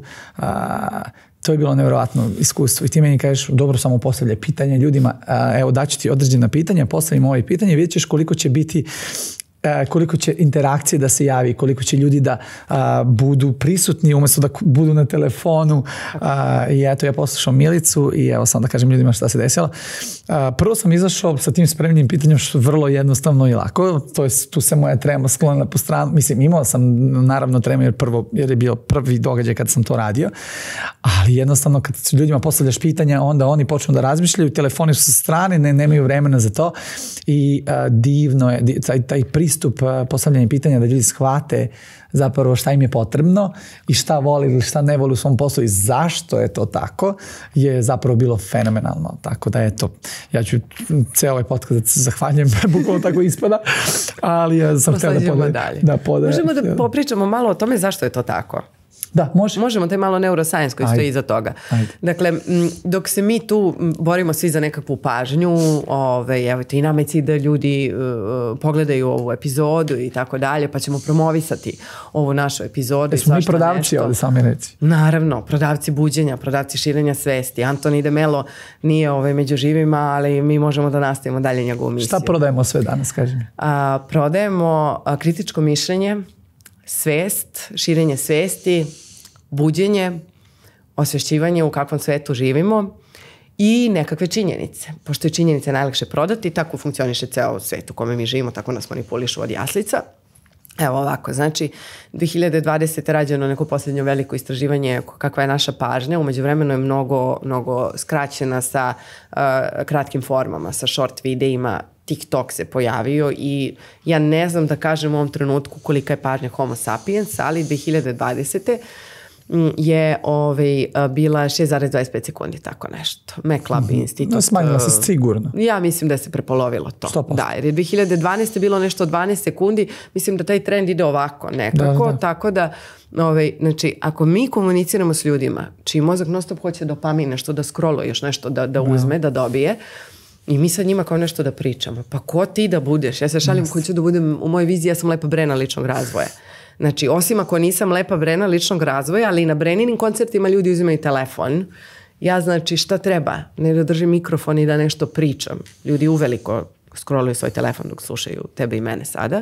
To je bilo nevjerovatno iskustvo i ti meni kažeš dobro, samo postavljaj pitanje ljudima, evo daću ti određena pitanja, postavim ovo pitanje i vidjet ćeš koliko će biti, koliko će interakcije da se javi, koliko će ljudi da budu prisutni umjesto da budu na telefonu. I eto, ja poslušao Milicu i evo sam da kažem ljudima šta se desilo. Prvo sam izašao sa tim spremnim pitanjem što vrlo jednostavno i lako. To je, tu se moja trema sklonila po stranu. Mislim, imao sam naravno tremu jer je bio prvi događaj kad sam to radio. Ali jednostavno kad ljudima postavljaš pitanja, onda oni počnu da razmišljaju, telefoni su sa strane, nemaju vremena za to. I divno je, taj pristup postavljanja pitanja da ljudi shvate zapravo šta im je potrebno i šta voli ili šta ne voli u svom poslu i zašto je to tako, je zapravo bilo fenomenalno. Tako da eto, ja ću ceo ovaj podcast da se zahvaljujem, bukvalno tako ispada, ali sam htio da podajem. Možemo da popričamo malo o tome zašto je to tako. Da, može. Možemo taj malo neuroscience koji stoji iza toga. Ajde. Dakle, dok se mi tu borimo svi za nekakvu pažnju, evo ti nama je cilj da ljudi pogledaju ovu epizodu i tako dalje, pa ćemo promovisati ovu našu epizodu. Smo mi prodavci ovdje, sami reci. Naravno, prodavci buđenja, prodavci širenja svesti. Antoni de Melo nije među živima, ali mi možemo da nastavimo dalje njegovu misiju. Šta prodajemo sve danas, kaži mi? Prodajemo kritičko mišljenje, svest, širenje svesti, buđenje, osvešćivanje u kakvom svetu živimo i nekakve činjenice. Pošto je činjenice najlakše prodati, tako funkcioniše ceo svet u kome mi živimo, tako nas manipulišu od jaslica. Evo ovako, znači 2020. rađeno neko posljednje veliko istraživanje kakva je naša pažnja, umeđu vremenu je mnogo skraćena sa kratkim formama, sa short videima. TikTok se pojavio i ja ne znam da kažem u ovom trenutku kolika je pažnja Homo sapiens, ali 2020. je bila 6,25 sekundi, tako nešto. McLab institut. No, smanjila se sigurno. Ja mislim da se prepolovilo to. 100%. Da, jer je 2012. bilo nešto od 12 sekundi, mislim da taj trend ide ovako nekako, tako da znači, ako mi komuniciramo s ljudima, čiji mozak non stop hoće dopamin, nešto da scrolluje, još nešto da uzme, da dobije, i mi sad njima kao nešto da pričamo. Pa ko ti da budeš? Ja se šalim ko ću da budem u mojoj viziji, ja sam lepa Brena ličnog razvoja. Znači, osim ako nisam lepa Brena ličnog razvoja, ali i na Breninim koncertima ljudi uzimaju telefon. Ja znači šta treba? Ne da držim mikrofon i da nešto pričam. Ljudi uveliko scrolluju svoj telefon dok slušaju tebe i mene sada.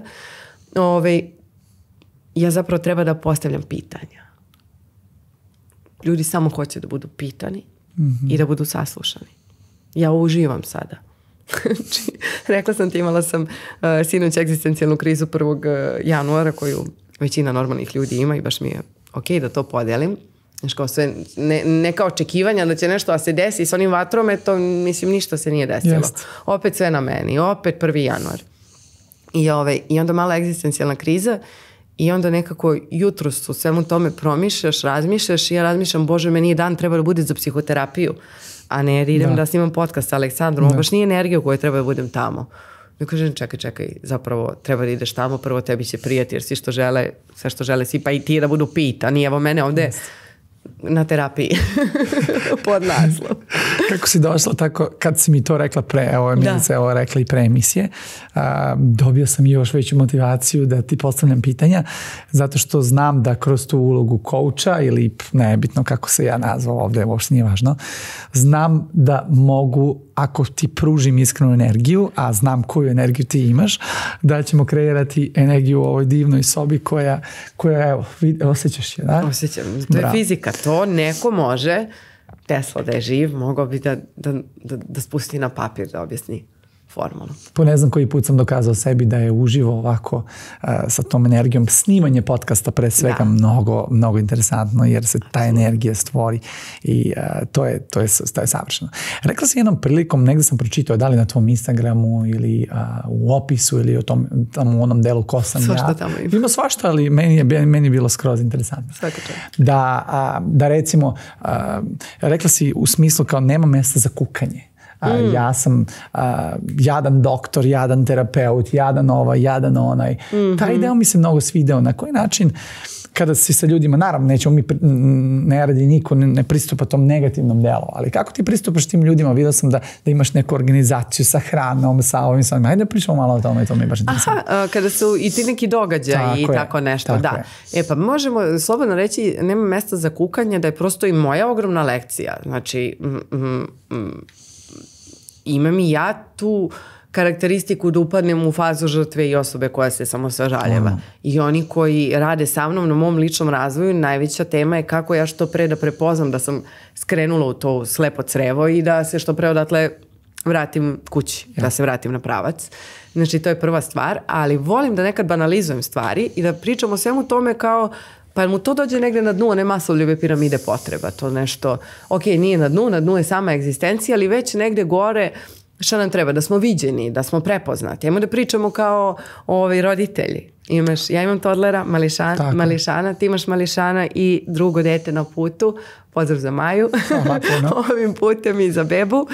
Ja zapravo treba da postavljam pitanja. Ljudi samo hoće da budu pitani i da budu saslušani. Ja uživam sada. Rekla sam ti, imala sam sinoć egzistencijalnu krizu 1. januara koju većina normalnih ljudi ima i baš mi je ok da to podelim. Znaš, kao sve, neka očekivanja da će nešto da se desi s onim vatrometom, mislim ništa se nije desilo. Opet sve na meni, opet 1. januar. I onda mala egzistencijalna kriza i onda nekako jutros u svemu tome promišljaš, razmišljaš i ja razmišljam, Bože, meni je dan treba da bude za psihoterapiju, a ne jer idem da snimam podcast sa Aleksandrom, baš nije energija u kojoj treba da budem tamo. Ja kažem, čekaj, zapravo treba da ideš tamo, prvo tebi će prijati jer svi što žele, sve što žele svi, pa i ti da budu pitani, evo mene ovde na terapiji pod naslov. Kako si došla tako, kad si mi to rekla Milica je rekla i pre emisije, dobio sam još veću motivaciju da ti postavljam pitanja, zato što znam da kroz tu ulogu kouča ili nebitno kako se ja nazvao ovdje, uopšte nije važno, znam da mogu, ako ti pružim iskrenu energiju, a znam koju energiju ti imaš, da ćemo kreirati energiju u ovoj divnoj sobi koja evo, osjećaš je, da? Osjećam, to je fizika, to neko može, Tesla da je živ, mogao bi da spusti na papir, da objasni formulu. Po ne znam koji put sam dokazao sebi da je uživo ovako sa tom energijom. Snimanje podcasta pre svega mnogo interesantno jer se ta energija stvori i to je savršeno. Rekla si jednom prilikom, negdje sam pročitao, da li na tvom Instagramu ili u opisu ili tamo u onom delu ko sam svašta ja. Tamo ima svašta, ali meni je bilo skroz interesantno. Da recimo, rekla si u smislu kao nema mjesta za kukanje. ja sam jadan doktor, jadan terapeut, jadan ovaj, jadan onaj. Taj deo mi se mnogo svideo. Na koji način kada si sa ljudima, naravno nećemo mi, ne radi niko, ne pristupa tom negativnom delu, ali kako ti pristupaš tim ljudima? Vidio sam da imaš neku organizaciju sa hranom, sa ovim, hajde pričamo malo o tome i to mi je baš interesantno. Kada su i ti neki događaji i tako nešto, da. Pa možemo slobodno reći, nema mesta za kukanje, da je prosto i moja ogromna lekcija. Znači, imam i ja tu karakteristiku da upadnem u fazu žrtve i osobe koja se samo sažaljeva. I oni koji rade sa mnom na mom ličnom razvoju, najveća tema je kako ja što pre da prepoznam da sam skrenula u to slepo crevo i da se što pre odatle vratim kući, da se vratim na pravac. Znači, to je prva stvar, ali volim da nekad banalizujem stvari i da pričam o svemu tome kao pa mu to dođe negde na dnu one Maslowljeve piramide potreba. To nešto, ok, nije na dnu je sama egzistencija, ali već negde gore šta nam treba? Da smo viđeni, da smo prepoznati. Ajmo da pričamo kao roditelji. Ja imam toddlera, mališana, ti imaš mališana i drugo dete na putu. Pozdrav za Maju. Ovim putem i za bebu.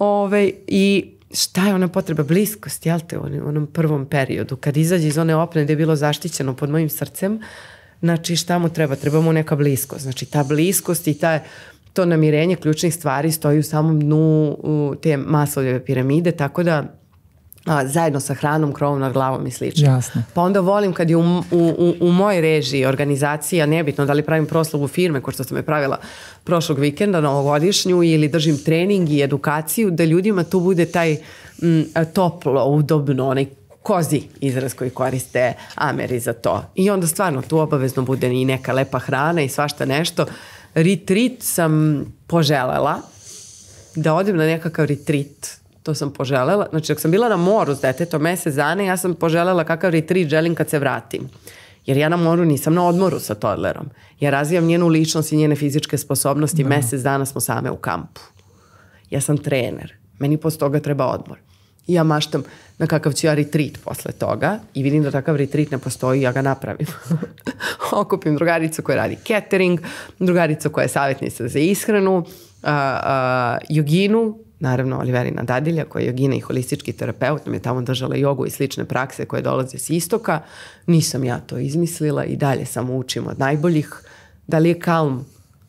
I šta je ona potreba? Bliskost, jel te, u onom prvom periodu. Kad izađe iz one opne gde je bilo zaštićeno pod mojim srcem, znači šta mu treba? Treba mu neka bliskost. Znači ta bliskost i to namirenje ključnih stvari stoji u samom dnu te Maslowljeve piramide, tako da zajedno sa hranom, krovom nad glavom i slično. Jasno. Pa onda volim kad je u mojoj režiji organizacija, nebitno da li pravim proslavu firme, ko što sam je pravila prošlog vikenda, novogodišnju, ili držim trening i edukaciju, da ljudima tu bude taj toplo, udobno, onaj kozi izraz koji koriste Ameri za to. I onda stvarno tu obavezno bude i neka lepa hrana i svašta nešto. Retreat sam poželela, da odem na nekakav retreat, to sam poželela. Znači, dok sam bila na moru s detetom mesec dana, ja sam poželela kakav retreat želim kad se vratim. Jer ja na moru nisam na odmoru sa toddlerom. Ja razvijam njenu ličnost i njene fizičke sposobnosti. Mesec dana smo same u kampu. Ja sam trener. Meni posle toga treba odmor. I ja maštam na kakav ću ja retreat posle toga i vidim da takav retreat ne postoji i ja ga napravim. Okupim drugaricu koja radi catering, drugaricu koja je savjetnica za ishranu, joginu, naravno Oliverina Dadilja koja je jogina i holistički terapeut, nam je tamo držala jogu i slične prakse koje dolaze s istoka. Nisam ja to izmislila i dalje samo učim od najboljih. Da li je Calm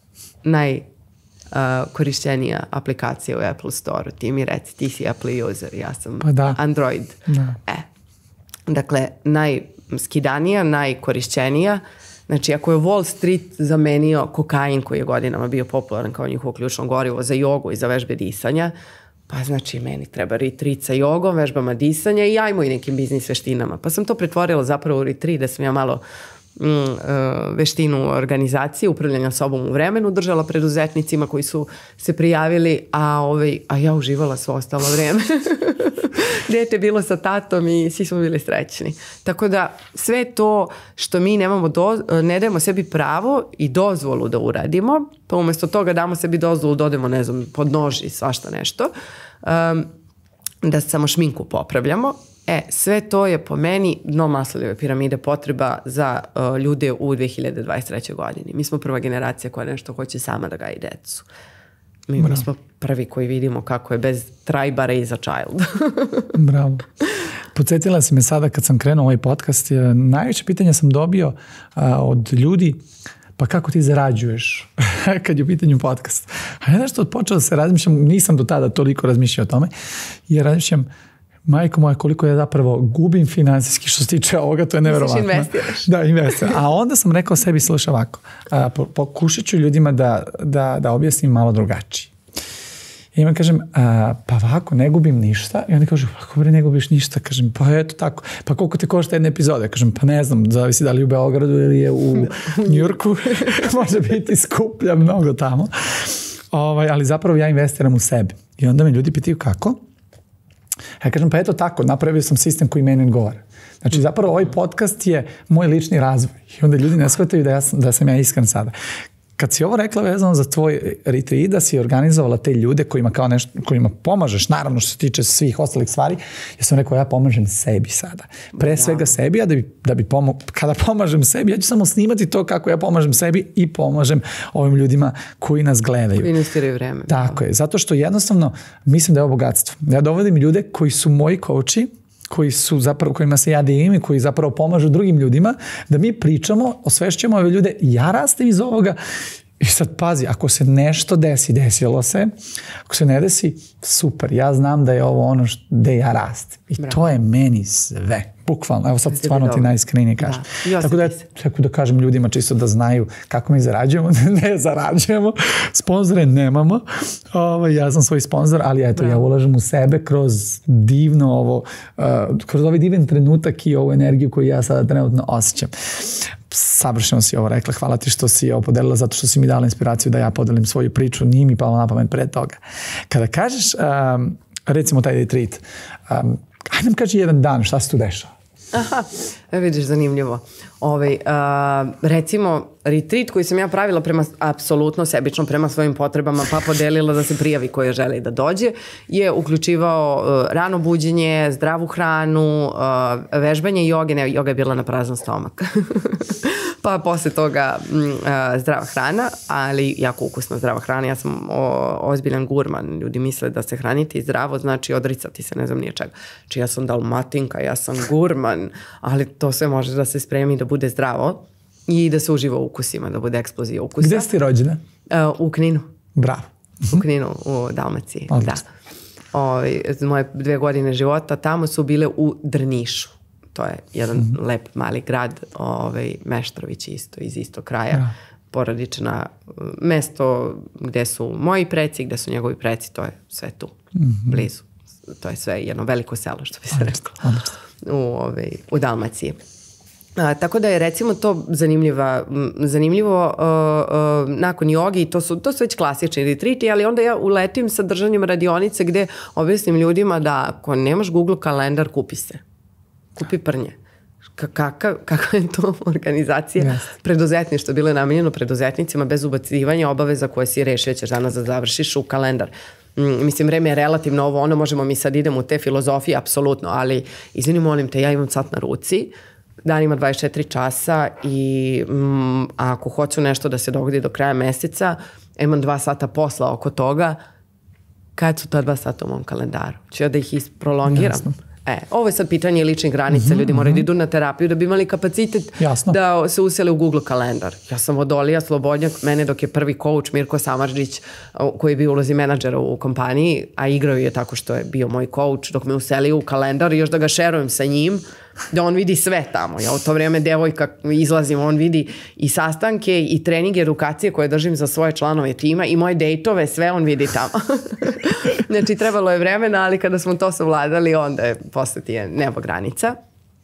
korišćenija aplikacija u Apple Store? Ti mi reci, ti si Apple user, ja sam Android. Dakle, najskidanija, najkorišćenija. Znači, ako je Wall Street zamenio kokain koji je godinama bio popularan kao njihovo ključno gorivo za jogu i za vežbe disanja, pa znači meni treba retreat sa jogom, vežbama disanja i ajmo i nekim biznis veštinama. Pa sam to pretvorila zapravo u retreat da sam ja malo veštinu organizacije, upravljanja sobom u vremenu, držala preduzetnicima koji su se prijavili, a ja uživala svo ostalo vreme. Dete bilo sa tatom i svi smo bili srećni. Tako da sve to što mi ne dajemo sebi pravo i dozvolu da uradimo, pa umjesto toga damo sebi dozvolu da odemo, ne znam, pod nož i svašta nešto, da samo šminku popravljamo. Sve to je po meni dno Maslowljeve piramide potreba za ljude u 2023. godini. Mi smo prva generacija koja nešto hoće sama da gaji decu. Mi smo prvi koji vidimo kako je bez tribe raise a child. Bravo. Podsjetila si me sada kad sam krenuo ovaj podcast, najveće pitanja sam dobio od ljudi, pa kako ti zarađuješ kad je u pitanju podcast. A ja nešto počeo da se razmišljam, nisam do tada toliko razmišljao o tome, jer razmišljam, majko moja, koliko ja zapravo gubim finansijski što se tiče ovoga, to je neverovatno. Misliš investiraš? Da, investiraš. A onda sam rekao sebi, slušaj ovako, pokušat ću ljudima da objasnim malo drugačije. I ima kažem, pa ovako, ne gubim ništa. I oni kažu, kako bre, ne gubiš ništa? Kažem, pa eto tako. Pa koliko ti košta jedna epizoda? Kažem, pa ne znam, zavisi da li u Beogradu ili je u Njujorku. Može biti skuplja mnogo tamo. Ali zapravo ja investiram u sebe. I onda me ljudi pitaju kako? Ja kažem, pa eto tako, napravio sam sistem koji meni odgovara. Znači, zapravo ovaj podcast je moj lični razvoj. I onda ljudi ne shvataju da sam ja iskren sada. kad si ovo rekla vezano za tvoj retreat, da si organizovala te ljude kojima pomažeš, naravno što se tiče svih ostalih stvari, ja sam rekao, ja pomažem sebi sada. Pre svega sebi, a kada pomažem sebi, ja ću samo snimati to kako ja pomažem sebi i pomažem ovim ljudima koji nas gledaju. Koji investiraju vreme. Tako je, zato što jednostavno mislim da je ovo bogatstvo. Ja dovodim ljude koji su moji coachi, kojima se ja divim i koji zapravo pomažu drugim ljudima, da mi pričamo, osvešćujemo ove ljude, ja rastem iz ovoga i sad pazi, ako se nešto desi, desilo se, ako se ne desi, super, ja znam da je ovo ono gde ja rastem. I to je meni sve. Bukvalno, evo sad stvarno ti najiskrenije kažem. Tako da kažem ljudima čisto da znaju kako mi zarađujemo, ne zarađujemo, sponzore nemamo, ja sam svoj sponzor, ali eto, ja ulažem u sebe kroz divno ovo, kroz ovaj divan trenutak i ovu energiju koju ja sada trenutno osjećam. Savršeno si ovo rekla, hvala ti što si ovo podelila, zato što si mi dala inspiraciju da ja podelim svoju priču, nije mi palo na pamet pre toga. Kada kažeš, recimo taj retreat, ajde nam kaži jedan dan, šta se tu dešava? Aha, vidiš, zanimljivo. Recimo, retreat koji sam ja pravila apsolutno sebično prema svojim potrebama, pa podelila da se prijavi koja želi da dođe, je uključivao rano buđenje, zdravu hranu, vežbanje joge, ne, joga je bila na prazan stomak. Pa posle toga zdrava hrana, ali jako ukusna zdrava hrana. Ja sam ozbiljan gurman. Ljudi misle da se hraniti zdravo znači odricati se, ne znam nije čega. Či ja sam dalmatinka, ja sam gurman, ali to sve može da se spremi da bude zdravo i da se uživa u ukusima, da bude eksplozija ukusa. Gde si ti rođena? U Kninu. Bravo. U Kninu, u Dalmaciji. Da. Moje 2 godine života tamo su bile u Drnišu. To je jedan lep mali grad, Meštrović isto, iz istog kraja, porodična mesto gde su moji preci, gde su njegovi preci, to je sve tu, blizu. To je sve jedno veliko selo, što bi se reklo, u Dalmaciji. Tako da je recimo to zanimljivo nakon jogi i to su već klasični retreati, ali onda ja uletim sa držanjem radionice gde objasnim ljudima da ako nemaš Google kalendar, kupi se. Kupi prnje. Kakva je to organizacija? Preduzetništvo bilo je namenjeno preduzetnicima bez ubacivanja obaveza koje si rešio ćeš danas da završiš u kalendar. Mislim, vreme je relativno ono, možemo mi sad idemo u te filozofije, apsolutno, ali izvini, molim te, ja imam sat na ruci, dan ima 24 časa i ako hoću nešto da se dogodi do kraja meseca, imam 2 sata posla oko toga, kad su ta 2 sata u mom kalendaru? Ću ja da ih prolongiram? Ovo je sad pitanje ličnih granica, ljudi moraju da idu na terapiju da bi imali kapacitet da se usele u Google kalendar. Ja sam Vodolija Slobodnjak, mene dok je prvi coach Mirko Samardžić, koji je bio u ulozi menadžera u kompaniji, a igrao je tako što je bio moj coach, dok me uselio u kalendar i još da ga šerujem sa njim, da on vidi sve tamo. Ja u to vrijeme devojka izlazim, on vidi i sastanke i treninge, edukacije koje držim za svoje članove tima i moje dejtove, sve on vidi tamo. Znači, trebalo je vremena, ali kada smo to savladali, onda je posle ti je nebo granica.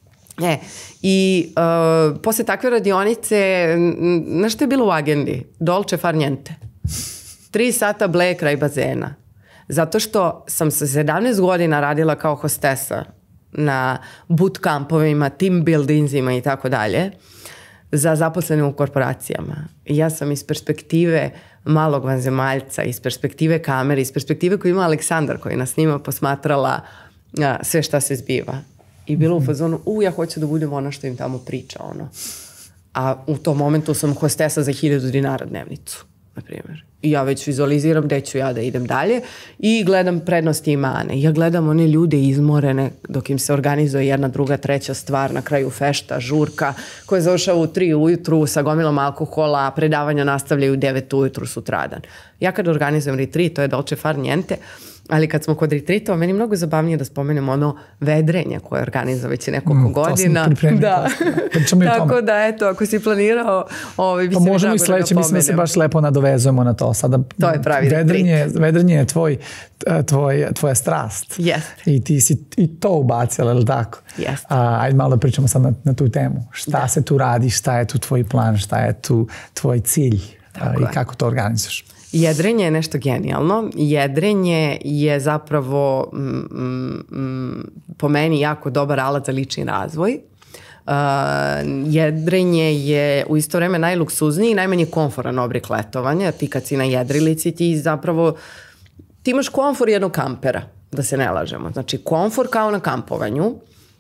I posle takve radionice, znaš što je bilo u agendi? Dolce far niente. 3 sata ble kraj bazena. Zato što sam sa 17 godina radila kao hostesa na bootcampovima, team buildingsima i tako dalje za zaposlene u korporacijama. I ja sam iz perspektive malog vanzemaljca, iz perspektive kamere, iz perspektive koju ima Aleksandar koji nas snima, posmatrala sve šta se zbiva. I bilo u fazonu, ja hoću da budem ona što im tamo priča, ono. A u tom momentu sam hostesa za 1000 dinara dnevnicu, na primjer. I ja već vizualiziram gde ću ja da idem dalje i gledam prednosti i mane. Ja gledam one ljude izmorene dok im se organizuje jedna, druga, treća stvar, na kraju fešta, žurka, koja završava u 3 ujutru sa gomilom alkohola, a predavanja nastavljaju u 9 ujutru sutradan. Ja kad organizujem retreat, to je dolce far niente, ali kad smo kod retreatova, meni je mnogo zabavnije da spomenem ono vedrenje koje organizuje već nekoliko godina. To sam pripremio. Da. Tako da, eto, ako si planirao, bi se mi možemo i sledeće, mislim da se baš lepo nadovezujemo na to. Sada, to je pravi vedrenje je tvoja strast. I ti si i to ubacila, ili tako? Ajde malo da pričamo sad na tu temu. Šta se tu radi, šta je tu tvoj plan, šta je tu tvoj cilj i kako to organizuješ? Jedrenje je nešto genijalno. Jedrenje je zapravo po meni jako dobar alat za lični razvoj. Jedrenje je u isto vreme najluksuzniji i najmanje komforan oblik letovanja. Ti kad si na jedrilici ti zapravo ti imaš komfor jednog kampera, da se ne lažemo. Znači komfor kao na kampovanju,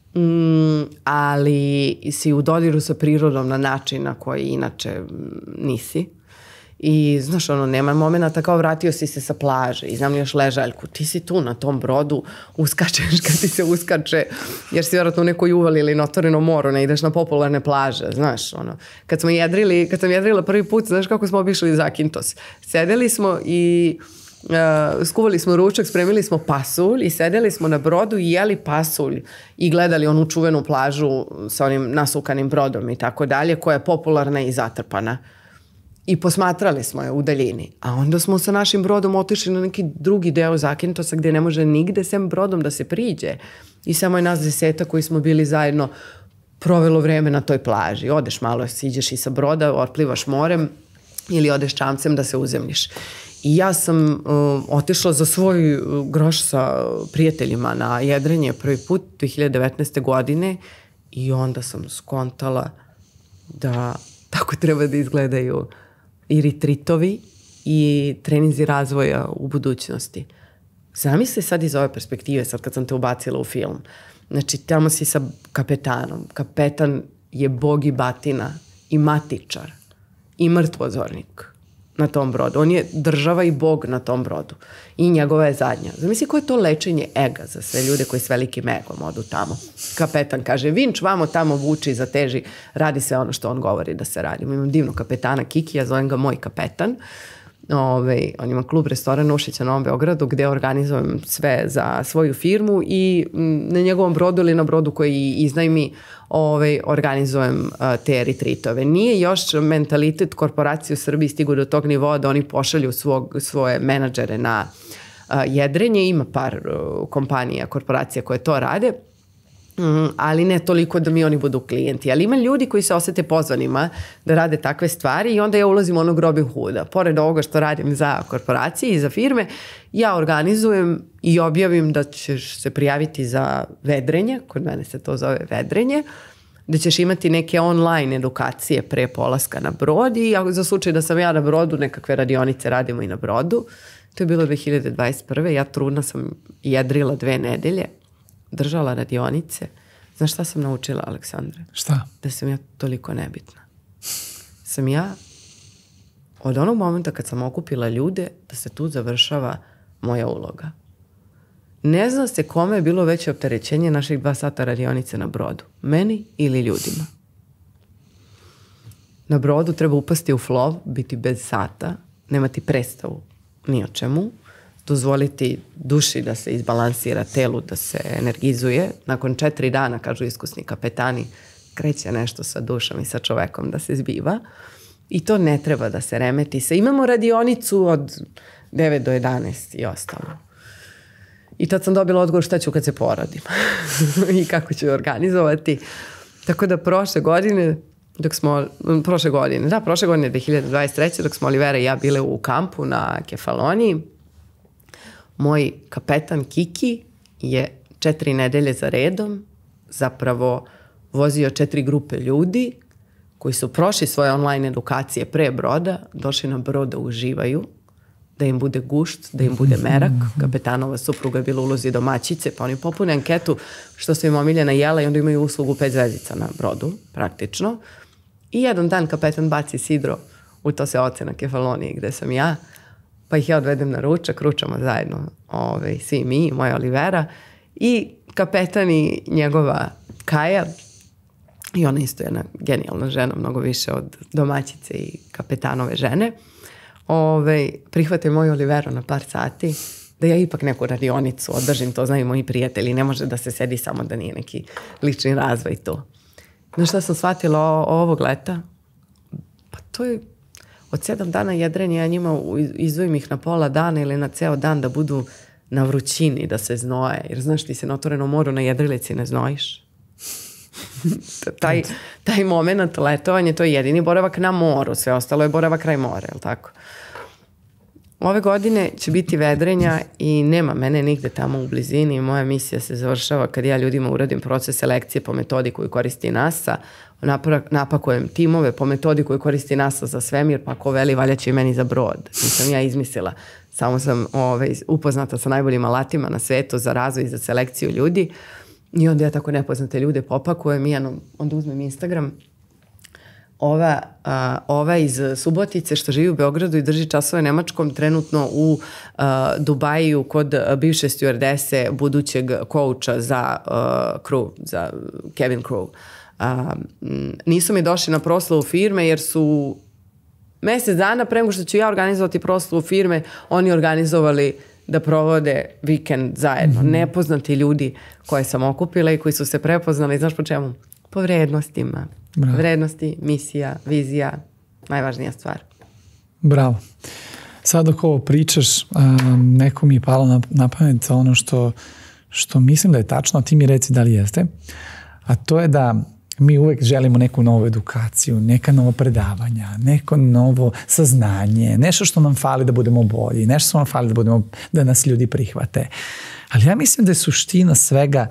ali si u dodiru sa prirodom na način na koji inače nisi. I znaš, nema momenta kao vratio si se sa plaže i znam li još ležaljku, ti si tu na tom brodu, uskačeš kad ti se uskače, jer si vjerojatno u nekoj uvali ili na otvorenom moru, ne ideš na popularne plaže, znaš, kad sam jedrila prvi put, znaš kako smo obišli Zakintos, sedeli smo i skuvali smo ručak, spremili smo pasulj i sedeli smo na brodu i jeli pasulj i gledali onu čuvenu plažu sa onim nasukanim brodom i tako dalje, koja je popularna i zatrpana. I posmatrali smo je u daljini. A onda smo sa našim brodom otišli na neki drugi deo Zakintosa gdje ne može nigde sem brodom da se priđe. I samo je nas 10 koji smo bili zajedno provelo vreme na toj plaži. Odeš malo, siđeš i sa broda, otplivaš morem ili odeš čamcem da se uzemljiš. I ja sam otišla za svoj groš sa prijateljima na jedrenje prvi put 2019. godine i onda sam skontala da tako treba da izgledaju i retritovi i treninzi razvoja u budućnosti. Zamisli sad iz ove perspektive, sad kad sam te ubacila u film. Znači, tamo si sa kapetanom. Kapetan je bog i batina i matičar i mrtvozornik na tom brodu. On je država i bog na tom brodu. I njegova je zadnja. Zamisli koje je to lečenje ega za sve ljude koji s velikim egom odu tamo. Kapetan kaže, vinč vamo tamo vuči, zateži, radi sve ono što on govori da se radi. Imam divno kapetana Kiki, ja zovem ga moj kapetan. On ima klub restoran Ušića na Novom Beogradu gde organizujem sve za svoju firmu i na njegovom brodu ili na brodu koji iznajmi organizujem te retreatove. Nije još mentalitet korporacije u Srbiji stigao do tog nivoa da oni pošalju svoje menadžere na jedrenje. Ima par kompanija, korporacija koje to rade, ali ne toliko da mi oni budu klijenti. Ali ima ljudi koji se osete pozvanima da rade takve stvari i onda ja ulazim u onog Robin Hooda. Pored ovoga što radim za korporacije i za firme, ja organizujem i objavim da ćeš se prijaviti za vedrenje, kod mene se to zove vedrenje, da ćeš imati neke online edukacije pre polaska na brod i za slučaj da sam ja na brodu, nekakve radionice radimo i na brodu. To je bilo 2021. Ja trudna sam jedrila 2 nedelje, držala radionice. Znaš šta sam naučila, Aleksandre? Šta? Da sam ja toliko nebitna. Sam ja od onog momenta kad sam okupila ljude da se tu završava moja uloga. Ne zna se kome je bilo veće opterećenje naših 2 sata radionice na brodu. Meni ili ljudima. Na brodu treba upasti u flow, biti bez sata, nemati predstavu ni o čemu, dozvoliti duši da se izbalansira, telu da se energizuje. Nakon 4 dana, kažu iskusni kapetani, kreće nešto sa dušom i sa čovekom da se zbiva. I to ne treba da se remeti. Imamo radionicu od 9 do 11 i ostalo. I tad sam dobila odgovor šta ću kad se porodim i kako ću organizovati. Tako da prošle godine 2023. dok smo Olivera i ja bile u kampu na Kefaloniji, moj kapetan Kiki je 4 nedelje za redom zapravo vozio 4 grupe ljudi koji su prošli svoje online edukacije pre broda, došli na brod da uživaju, da im bude gušt, da im bude merak. Kapetanova supruga je bila u ulozi domaćice, pa oni popune anketu što su im omiljena jela i onda imaju uslugu 5 zvezdica na brodu, praktično. I jedan dan kapetan baci sidro u to se oce na Kefaloniji gde sam ja, pa ih ja odvedem na ručak, ručamo zajedno svi mi, moja Olivera i kapetan i njegova Kaja, i ona isto je jedna genijalna žena, mnogo više od domaćice i kapetanove žene, prihvate moju Oliveru na par sati da ja ipak neku radionicu održim, to znaju moji prijatelji, ne može da se sedi samo da nije neki lični razvoj to. Znaš šta sam shvatila ovog leta? Pa to je od 7 dana jedrenja, ja njima izdvojim ih na pola dana ili na ceo dan da budu na vrućini, da se znoje. Jer znaš, ti se na otvorenom moru na jedrilici ne znojiš. taj moment letovanje, to je jedini boravak na moru, sve ostalo je boravak kraj mora, je li tako? Ove godine će biti vedrenja i nema mene nigde tamo u blizini. Moja misija se završava kad ja ljudima uradim proces selekcije po metodi koju koristi NASA. Napakujem timove po metodi koju koristi NASA za svemir, pa ko veli valja će i meni za brod. Nisam ja izmislila. Samo sam upoznata sa najboljim alatima na svetu za razvoj i za selekciju ljudi. I onda ja tako nepoznate ljude popakujem i onda uzmem Instagram. Ova iz Subotice što živi u Beogradu i drži časove nemačkom, trenutno u Dubaju kod bivše stewardese budućeg kouča za crew, za cabin crew. Nisu mi došli na proslavu firme jer su mjesec dana pre nego što ću ja organizovati proslavu firme, oni organizovali da provode vikend zajedno. Nepoznati ljudi koje sam okupila i koji su se prepoznali, znaš po čemu? Po vrednostima. Bravo. Vrednosti, misija, vizija, najvažnija stvar. Bravo. Sad dok ovo pričaš, neko mi je palo na pamet ono što mislim da je tačno, a ti mi reci da li jeste, a to je da mi uvek želimo neku novu edukaciju, neka nova predavanja, neko novo saznanje, nešto što nam fali da budemo bolji, nešto što nam fali da nas ljudi prihvate. Ali ja mislim da je suština svega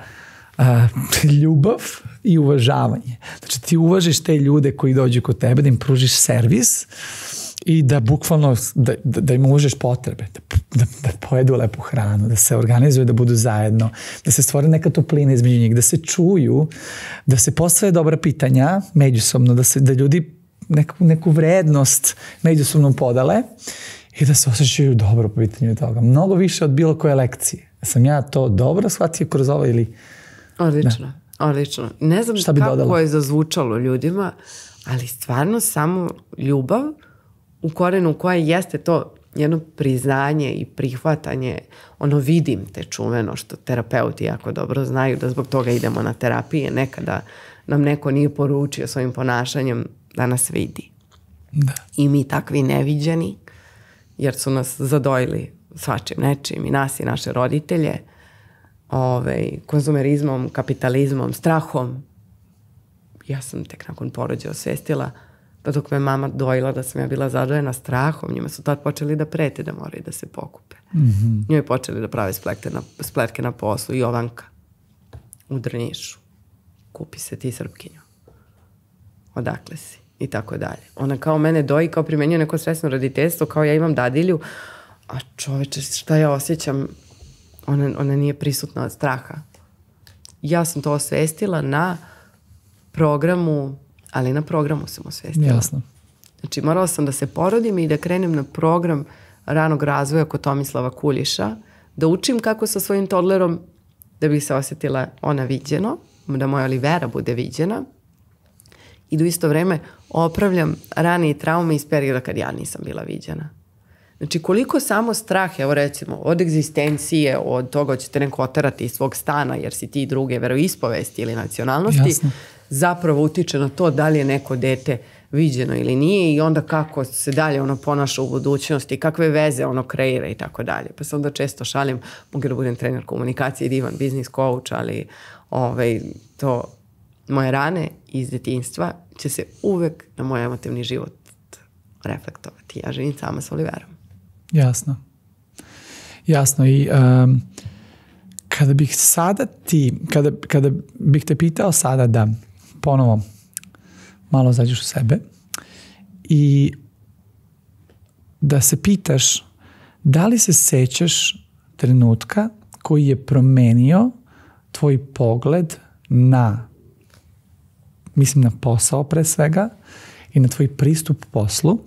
ljubav i uvažavanje. Znači ti uvažiš te ljude koji dođu kod tebe, da im pružiš servis i da bukvalno da im uvažiš potrebe, da pojedu lepu hranu, da se organizuju, da budu zajedno, da se stvore neka toplina između njih, da se čuju, da se postave dobra pitanja međusobno, da ljudi neku vrednost međusobno podale i da se osjećaju dobro po pitanju toga. Mnogo više od bilo koje lekcije. Sam ja to dobro shvatio kroz ovo ili... Odlično, odlično. Ne znam kako je zazvučalo ljudima, ali stvarno samo ljubav u korenu koja jeste to jedno priznanje i prihvatanje, ono vidim te čuveno što terapeuti jako dobro znaju da zbog toga idemo na terapije. Nekada nam neko nije poručio svojim ponašanjem da nas vidi. Da. I mi takvi neviđeni, jer su nas zadojili svačim nečim i nas i naše roditelje, konzumerizmom, kapitalizmom, strahom. Ja sam tek nakon porođaja osvestila da dok me mama dojila da sam ja bila zadojena strahom, njima su tad počeli da prete da moraju da se pokupe. Njoj počeli da prave spletke na poslu. Jovanka u Drnišu. Kupi se ti Srpkinju. Odakle si? I tako dalje. Ona kao mene doji, kao primenjuje neko stresno roditeljstvo, kao ja imam dadilju, a čoveče, šta ja osjećam? Ona nije prisutna od straha. Ja sam to osvestila na programu, ali na programu sam osvestila. Jasno. Znači, morala sam da se porodim i da krenem na program ranog razvoja kod Tomislava Kuljiša, da učim kako sa svojim toddlerom da bih se osjetila ona viđeno, da moja Olivera bude viđena i da u isto vreme opravljam rane i traume iz perioda kad ja nisam bila viđena. Znači, koliko samo strah, evo recimo, od egzistencije, od toga ćete neko oterati iz svog stana jer si ti druge veroispovesti ili nacionalnosti, jasno, zapravo utiče na to da li je neko dete viđeno ili nije i onda kako se dalje ono ponaša u budućnosti, kakve veze ono kreira i tako dalje. Pa se onda često šalim, mogu da budem trener komunikacije i divan biznis coach, ali to moje rane iz detinjstva će se uvek na moj emotivni život reflektovati. Ja živim sama s Oliverom. Jasno. Jasno i kada bih sada kada bih te pitao sada da ponovo malo zađeš u sebe i da se pitaš da li se sećaš trenutka koji je promenio tvoj pogled na, mislim na posao pre svega i na tvoj pristup poslu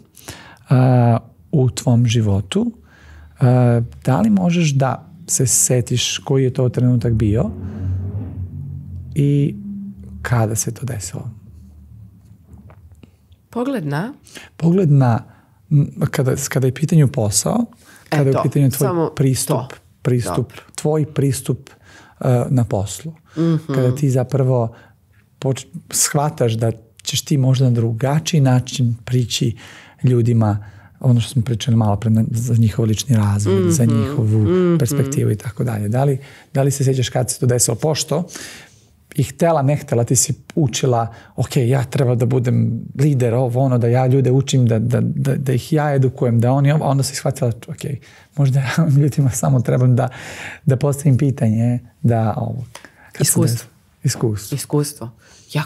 u tvom životu. Da li možeš da se setiš koji je to trenutak bio i kada se to desilo? Pogled na kada je pitanju posao, kada je u pitanju tvoj pristup, tvoj pristup na poslu. Kada ti zapravo shvataš da ćeš ti možda na drugačiji način prići ljudima, ono što smo pričali malo pre, za njihov lični razvoj, za njihovu perspektivu i tako dalje. Da li se sjećaš kad se to desilo? Pošto i htela, ne htela, ti si učila, ok, ja treba da budem lider, ono, da ja ljude učim, da ih ja edukujem, da oni, onda si shvatila, ok, možda ja ljudima samo trebam da postavim pitanje, da ovo. Iskustvo. Ja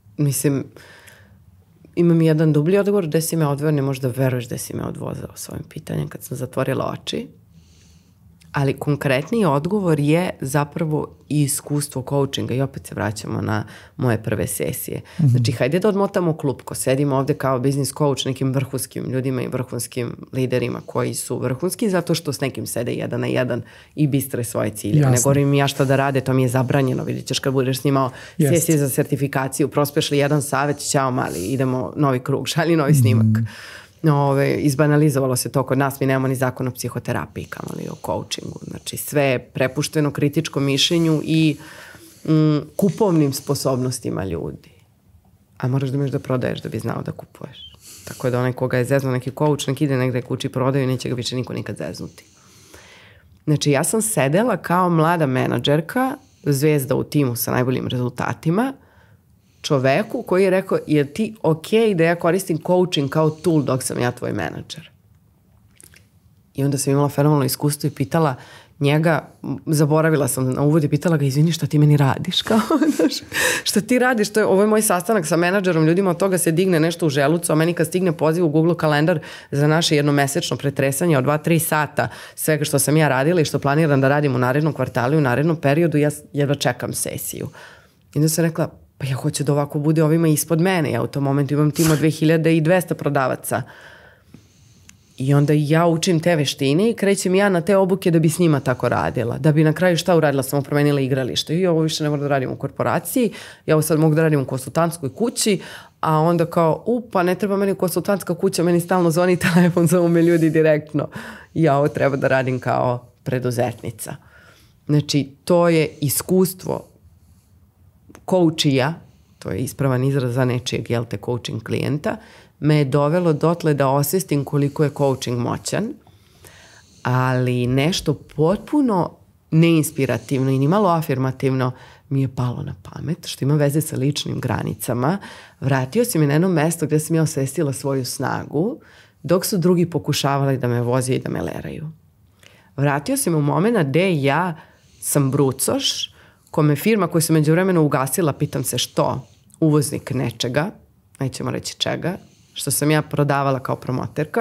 imam jedan dublji odgovor gde si me odveo, ne možda veruješ da si me odvozao s ovim pitanjem kad sam zatvorila oči. Ali konkretniji odgovor je zapravo i iskustvo coachinga i opet se vraćamo na moje prve sesije. Znači, hajde da odmotamo klupko. Sedimo ovde kao business coach nekim vrhunskim ljudima i vrhunskim liderima koji su vrhunski zato što s nekim sede 1 na 1 i bistre svoje cilje. Ne govorim ja šta da rade, to mi je zabranjeno. Vidjet ćeš kad budeš snimao sesije za sertifikaciju, prospeš li jedan savjet, ćao mali, idemo novi krug, šalji novi snimak. Izbanalizovalo se to kod nas, mi nemamo ni zakon o psihoterapiji, kamoli o coachingu. Znači, sve je prepušteno kritičkom mišljenju i kupovnim sposobnostima ljudi. A moraš da umeš da prodaješ da bi znao da kupuješ. Tako da onaj koga je zeznuo neki coach, nek ide negde kući prodaju i neće ga više niko nikad zeznuti. Znači, ja sam sedela kao mlada menadžerka, zvezda u timu sa najboljim rezultatima, čoveku koji je rekao, je ti okej da ja koristim coaching kao tool dok sam ja tvoj menadžer? I onda sam imala fenomenalno iskustvo i pitala njega, zaboravila sam na uvod i pitala ga, izvini, šta ti meni radiš? Kao, šta ti radiš? Ovo je moj sastanak sa menadžerom, ljudima od toga se digne nešto u želucu, a meni kad stigne poziv u Google kalendar za naše jednomesečno pretresanje od 2-3 sata svega što sam ja radila i što planiram da radim u narednom kvartalu i u narednom periodu, ja jedva čekam sesiju. I onda sam rekla, pa ja hoću da ovako bude ovima ispod mene. Ja u tom momentu imam tim od 2200 prodavaca. I onda ja učim te veštine i krećem ja na te obuke da bi s njima tako radila. Da bi na kraju šta uradila? Samo promenila igralište. I ovo više ne moram da radim u korporaciji. Ja ovo sad mogu da radim u konsultantskoj kući. A onda kao, pa ne treba meni konsultantska kuća, meni stalno zvoni telefon, zovu me ljudi direktno. Ja ovo treba da radim kao preduzetnica. Znači, to je iskustvo coachija, to je ispravan izraz za nečijeg, coaching klijenta, me je dovelo dotle da osvestim koliko je coaching moćan, ali nešto potpuno neinspirativno i ni malo afirmativno mi je palo na pamet, što ima veze sa ličnim granicama. Vratio si me na jedno mesto gde sam ja osvestila svoju snagu, dok su drugi pokušavali da me voze i da me leraju. Vratio si me u momena gde ja sam brucoš, kome firma koju sam međuvremeno ugasila, pitam se što, uvoznik nečega, nećemo reći čega, što sam ja prodavala kao promoterka,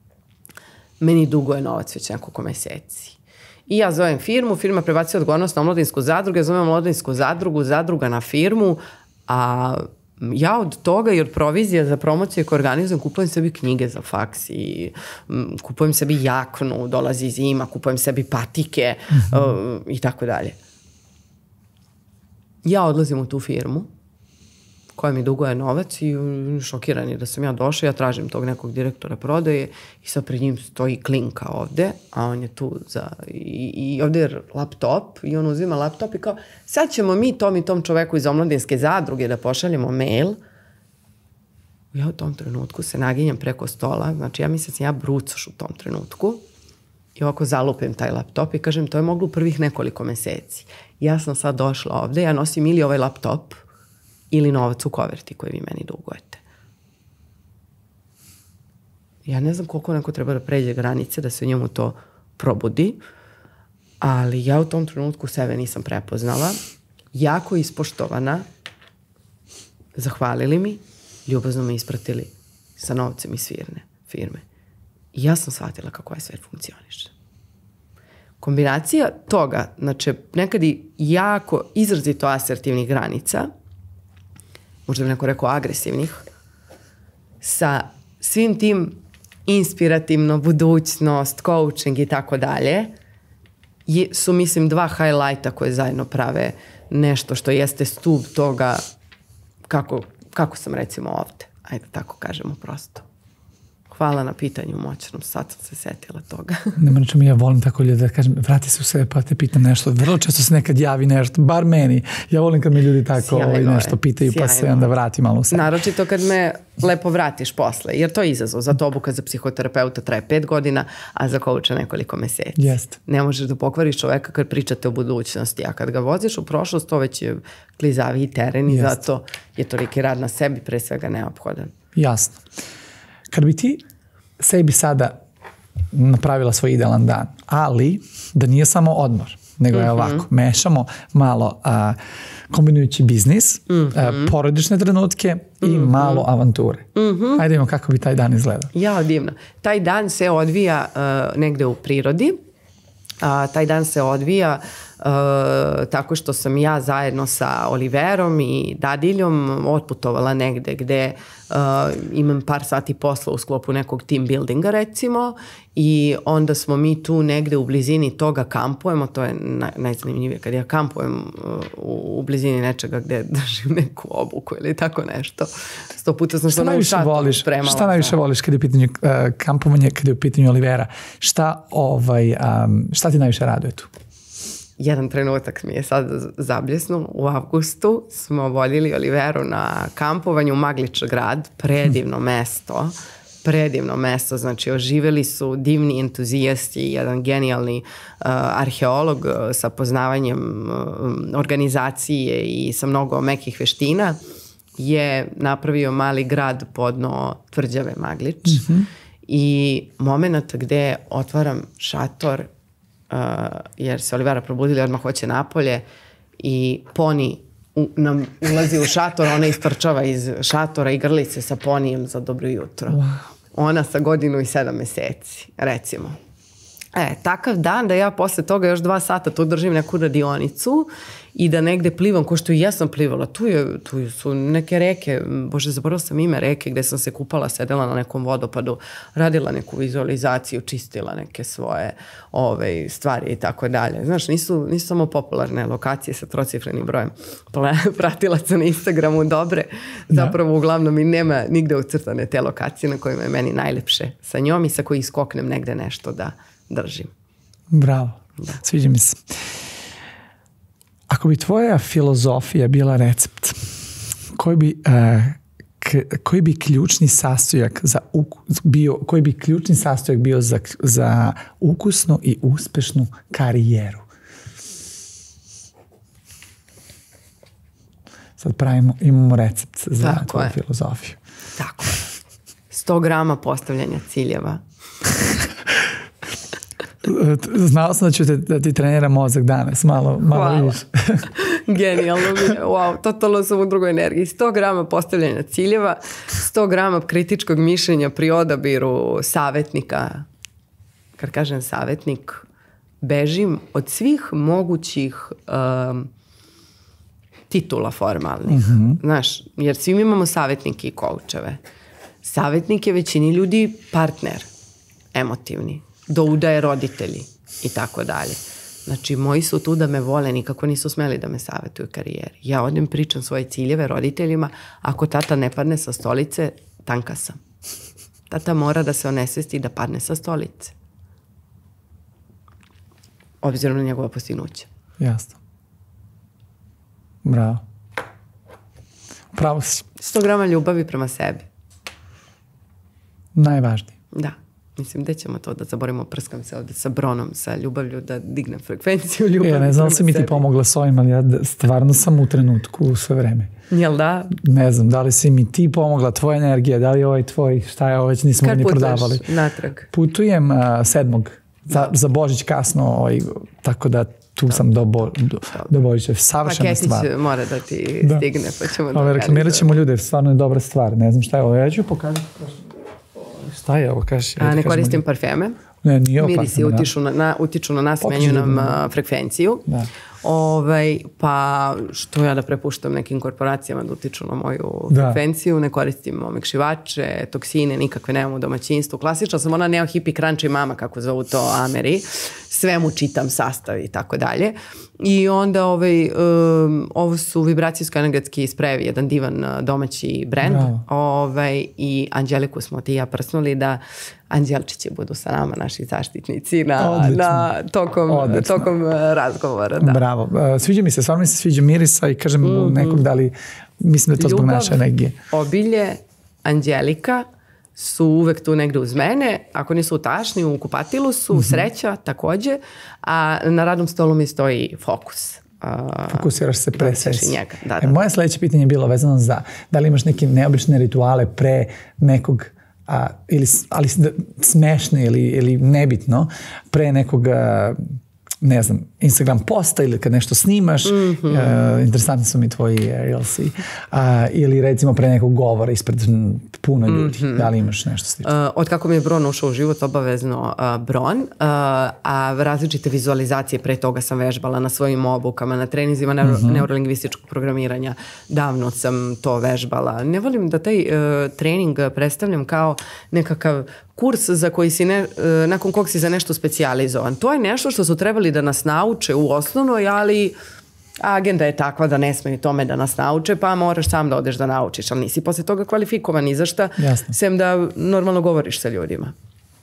meni duguje novac već nekoliko meseci. I ja zovem firmu, firma prebacuje odgovornost na omladinsku zadrugu, ja zovem omladinsku zadrugu, zadruga na firmu, a ja od toga i od provizija za promociju koju organizujem kupujem sebi knjige za faks i kupujem sebi jaknu, dolazi zima, kupujem sebi patike i tako dalje. Ja odlazim u tu firmu koja mi duguje novac i šokiran je da sam ja došla, ja tražim tog nekog direktora prodaje i sad pred njim stoji klinka ovde, a on je tu i ovde je laptop i on uzima laptop i kao, sad ćemo mi tom i tom čoveku iz omladinske zadruge da pošaljemo mail. Ja u tom trenutku se naginjam preko stola, znači ja mislim da sam ja brucoš u tom trenutku i ovako zalupim taj laptop i kažem, to je moglo u prvih nekoliko meseci. Ja sam sad došla ovde, ja nosim ili ovaj laptop ili novac u koverti koji vi meni dugujete. Ja ne znam koliko neko treba da pređe granice da se u njemu to probudi, ali ja u tom trenutku sebe nisam prepoznala. Jako ispoštovana, zahvalili mi, ljubazno me ispratili sa novcem iz firme. I ja sam shvatila kako ovaj svet funkcioniše. Kombinacija toga, znači nekad i jako izrazito asertivnih granica, možda bi neko rekao agresivnih, sa svim tim inspirativno, budućnost, coaching i tako dalje, su, mislim, dva highlighta koje zajedno prave nešto što jeste stub toga kako sam recimo ovde. Ajde tako kažemo prosto. hvala na pitanju moćnom, sad sam se setila toga. Nema na čemu, ja volim tako ljudi da kažem, vrati se u sebe pa te pitam nešto. Vrlo često se nekad javi nešto, bar meni. Ja volim kad mi ljudi tako nešto pitaju pa se onda vrati malo u sebe. Naročito kad me lepo vratiš posle, jer to je izazov. Zato obuka za psihoterapeuta traje 5 godina, a za kouča nekoliko meseci. Jest. Ne možeš da pokvariš čoveka kad pričate o budućnosti, a kad ga voziš u prošlost, to već je klizaviji teren i zato je toliki rad na sebi pre svega neophodan. Jasno. Kad bi ti sebi sada napravila svoj idealan dan, ali da nije samo odmor, nego je ovako, mešamo malo kombinujući biznis, porodične trenutke i malo avanture. Ajde imamo kako bi taj dan izgledao. Ja, divno. Taj dan se odvija negde u prirodi. Taj dan se odvija tako što sam ja zajedno sa Oliverom i dadiljom otputovala negde gde imam par sati posla u sklopu nekog team buildinga recimo i onda smo mi tu negde u blizini toga kampujemo, to je najzanimljivije kad ja kampujem u blizini nečega gde držim neku obuku ili tako nešto. 100 puta sam što u šatoru spremala. Šta najviše voliš kada je u pitanju kampovanje, kada je u pitanju Olivera? Šta ti najviše raduje tu? Jedan trenutak mi je sad zabljesno. U avgustu smo vodili Oliveru na kampovanju u Maglič grad, predivno mesto, znači oživeli su divni entuzijasti, jedan genijalni arheolog sa poznavanjem organizacije i sa mnogo mekih veština je napravio mali grad podno tvrđave Maglič i moment gde otvaram šator jer se Olivera probudila, odmah hoće napolje i poni nam ulazi u šator, ona istrčava iz šatora i grli se sa ponijem za dobro jutro. Wow. Ona sa 1 godinu i 7 meseci, recimo. Takav dan da ja posle toga još 2 sata tu držim neku radionicu i da negde plivam, ko što i ja sam plivala. Tu su neke reke, bože, zaboravila sam ime reke gde sam se kupala, sedela na nekom vodopadu, radila neku vizualizaciju, čistila neke svoje stvari i tako dalje. Znaš, nisu samo popularne lokacije sa trocifrenim brojem pratilaca na Instagramu dobre. Zapravo uglavnom i nema nigde ucrtane te lokacije na kojima je meni najlepše sa njom i sa koji iskoknem negde nešto da držim. Bravo, sviđa mi se. Ako bi tvoja filozofija bila recept, koji bi ključni sastojak bio za ukusnu i uspešnu karijeru? Sad imamo recept za tvoju filozofiju. Tako je. 100 grama postavljanja ciljeva. Znao sam da ti trenira mozak danas, malo više. Genijalno mi je, wow, totalno sam u drugoj energiji. 100 grama postavljanja ciljeva, 100 grama kritičkog mišljenja pri odabiru savjetnika. Kad kažem savjetnik, bežim od svih mogućih titula formalnih. Znaš, jer svi mi imamo savjetnike i koučeve. Savjetnik je većini ljudi partner, emotivni. Do udaje roditelji i tako dalje. Znači, moji su tu da me vole, nikako nisu smeli da me savjetuju u karijeri. Ja odem pričam svoje ciljeve roditeljima, ako tata ne padne sa stolice, tanka sam. Tata mora da se onesvesti da padne sa stolice. Obzirom na njegova postignuća. Jasno. Bravo. Pravo si. 100 grama ljubavi prema sebi. Najvažnije. Da. Mislim, gde ćemo to da zaborimo, prskam se ovde sa bronom, sa ljubavlju, da dignem frekvenciju ljubavi. Ja ne znam si mi ti pomogla s ovim, ali ja stvarno sam u trenutku sve vreme. Jel da? Ne znam, da li si mi ti pomogla, tvoja energija, da li je ovaj tvoj, šta je ovo, već nismo ga ni prodavali. Kad putuješ natrag? Putujem 7. Za Božić kasno, tako da tu sam do Božića. Savršena stvar. Paketić mora da ti stigne, pa ćemo da reklamirat ćemo ljude, stvarno je dobra stvar. Ne znam šta je ovo, ja ću pokazati. Šta je ovo, kaži? Ne koristim parfeme. Ne, nije ovo mirisi utiču na nas, menjuju nam frekvenciju. Pa što ja da prepuštam nekim korporacijama da utiču na moju frekvenciju, ne koristim omekšivače, toksine, nikakve nemam u domaćinstvu. Klasično sam ona neo hippie crunchy mama, kako zovu to Ameri. Sve mu čitam sastav i tako dalje. I onda ovo su vibracijsko-energetski sprejevi, jedan divan domaći brend. I Anđeliku smo ti i ja prsnuli da Anđelčići budu sa nama, naši zaštitnici tokom razgovora. Da. Bravo. Sviđa mi se, stvarno mi se sviđa mirisa i kažem nekog da li, mislim da je to zbog naše energije. Obilje, Anđelika su uvek tu negde uz mene, ako nisu u tašni, u kupatilu su, sreća takođe, a na radnom stolu mi stoji fokus. Fokusiraš se pre sesije. Da. Moje sledeće pitanje je bilo vezano za da li imaš neke neobične rituale pre nekog ali smešne ili nebitno pre nekog ne znam, Instagram posta ili kad nešto snimaš, interesantni su mi tvoji reelsi, ili recimo pre nekog govora ispred puno ljudi. Da li imaš nešto slično? Od kako mi je Bron ušao u život, obavezno Bron, a različite vizualizacije pre toga sam vežbala na svojim obukama, na treninzima neurolingvističkog programiranja. Davno sam to vežbala. Ne volim da taj trening predstavljam kao nekakav kurs za koji si nakon kog si za nešto specijalizovan. To je nešto što su trebali da nas nauče u osnovnoj, ali agenda je takva da ne smeju tome da nas nauče, pa moraš sam da odeš da naučiš, ali nisi posle toga kvalifikovan ni za šta, sem da normalno govoriš sa ljudima.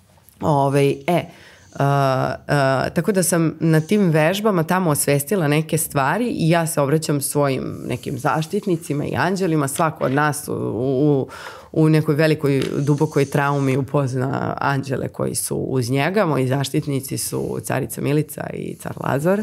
Tako da sam na tim vežbama tamo osvestila neke stvari i ja se obraćam svojim nekim zaštitnicima i anđelima. Svako od nas u nekoj velikoj dubokoj traumi upozna anđele koji su uz njega. Moji zaštitnici su carica Milica i car Lazar.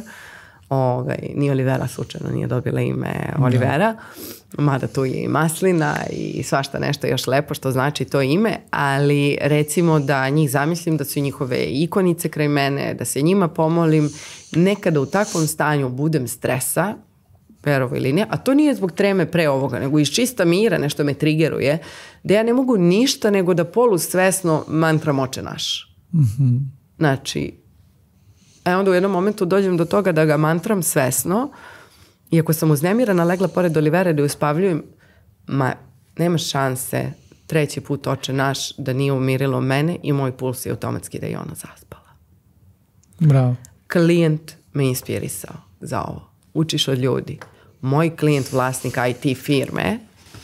Ni Olivera slučajno nije dobila ime Olivera, mada tu je i maslina i svašta nešto još lepo što znači to ime, ali recimo da njih zamislim, da su njihove ikonice kraj mene, da se njima pomolim. Nekada u takvom stanju budem stresa, verovo ili ne, a to nije zbog treme pre ovoga, nego iz čista mira nešto me trigeruje, da ja ne mogu ništa nego da polusvesno mantram Oče naš. Znači, onda u jednom momentu dođem do toga da ga mantram svesno i ako sam uznemirana legla pored Olivera da ju uspavljujem, nema šanse 3. put Oče naš da nije umirilo mene i moj puls je automatski da je ona zaspala. Bravo. Klijent me inspirisao za ovo. Učiš od ljudi. Moj klijent, vlasnik IT firme,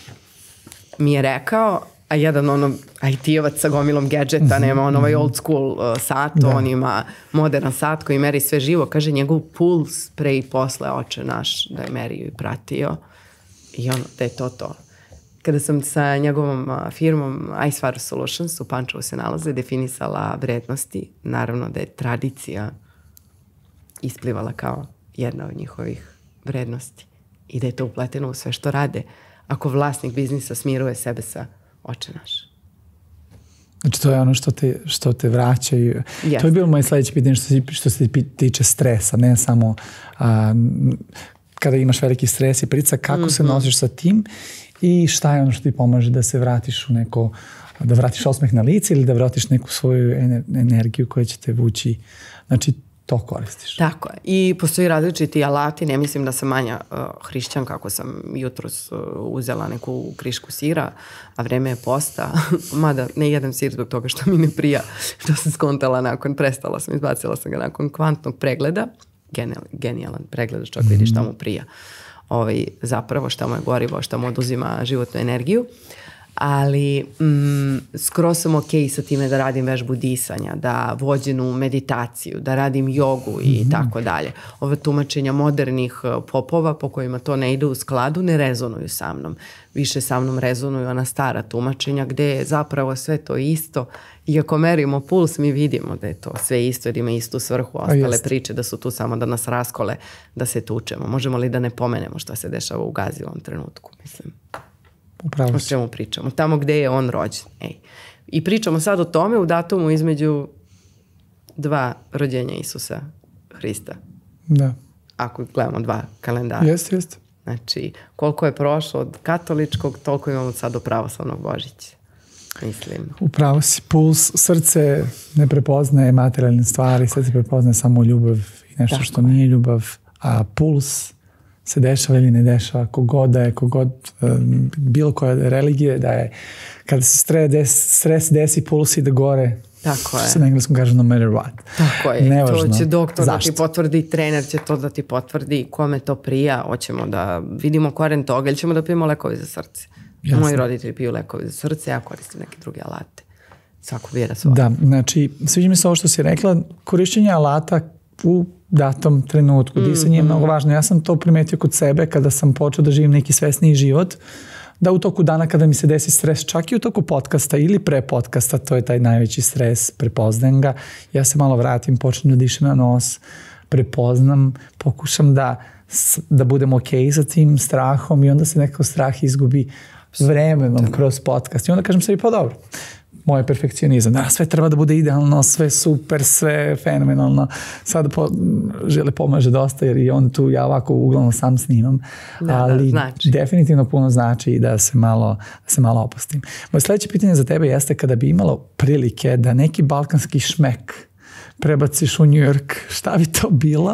mi je rekao, a jedan IT-ovac sa gomilom gadžeta, nema ovaj old school sat, on ima modern sat koji meri sve živo, kaže njegov puls pre i posle Oče naš da je merio i pratio i da je to. Kada sam sa njegovom firmom iSfar Solutions, u Pančevu se nalaze, definisala vrednosti, naravno da je tradicija isplivala kao jedna od njihovih vrednosti i da je to upleteno u sve što rade. Ako vlasnik biznisa smiruje sebe sa Oče naš. Znači to je ono što te vraća. To je bilo moje sledeće pitanje što se tiče stresa, ne samo kada imaš veliki stres i pritisak, kako se nosiš sa tim i šta je ono što ti pomaže da se vratiš u neko, da vratiš osmeh na lice ili da vratiš neku svoju energiju koja će te vući. Znači to koristiš. Tako je. I postoji različiti alati, ne mislim da sam manja hrišćanka ako sam jutros uzela neku krišku sira, a vreme je posta, mada ne jedem sir zbog toga što mi ne prija, što sam skontala prestala sam, izbacila sam ga nakon kvantnog pregleda, genijalan pregled, čak vidiš šta mu prija, zapravo šta mu je gorivo, šta mu oduzima životnu energiju. Ali skoro sam ok sa time da radim vežbu disanja, da vođenu meditaciju, da radim jogu i tako dalje. Ove tumačenja modernih popova po kojima to ne ide u skladu ne rezonuju sa mnom. Više sa mnom rezonuju ona stara tumačenja gde je zapravo sve to isto. I ako merimo puls mi vidimo da je to sve isto jer ima istu svrhu, a ostale priče da su tu samo da nas raskole, da se tučemo. Možemo li da ne pomenemo šta se dešava u Gazi u ovom trenutku, mislim. Upravo o čemu pričamo, tamo gde je on rođen. I pričamo sad o tome u datumu između 2 rođenja Isusa Hrista. Da. Ako gledamo 2 kalendara. Jeste. Znači, koliko je prošlo od katoličkog, toliko imamo sad do pravoslavnog Božića. Mislim. Upravo si. Puls, srce ne prepoznaje materijalne stvari, srce prepoznaje samo ljubav i nešto što nije ljubav, a puls se dešava ili ne dešava, kogod bilo koja religija da je, kada se stres desi, puls ide gore, Tako je. što se na engleskom kaže no matter what. Tako je. Nevažno. To će doktor Zašto? da ti potvrdi, trener će to da ti potvrdi, kome to prija, hoćemo da vidimo koren toga ili ćemo da pijemo lekovi za srce. Jasno. Moji roditelji piju lekovi za srce, ja koristim neke druge alate. Svako bira svoje. Da, znači, sviđa mi se ovo što si rekla, korišćenje alata u datom trenutku, disanje je mnogo važno. Ja sam to primetio kod sebe kada sam počeo da živim neki svesniji život, da u toku dana kada mi se desi stres, čak i u toku podcasta ili pre podcasta, to je taj najveći stres, prepoznajem ga, ja se malo vratim, počnem da dišem na nos, prepoznam, pokušam da budem okej sa tim strahom i onda se nekako strah izgubi vremenom kroz podcast. I onda kažem sebi, pa dobro, moj perfekcionizam, da, sve treba da bude idealno, sve super, sve fenomenalno. Sad žele pomaže dosta jer i on tu, ja ovako uglavnom sam snimam, ali znači. definitivno puno znači da se malo opustim. Moje sledeće pitanje za tebe jeste kada bi imalo prilike da neki balkanski šmek prebaciš u New York, šta bi to bilo?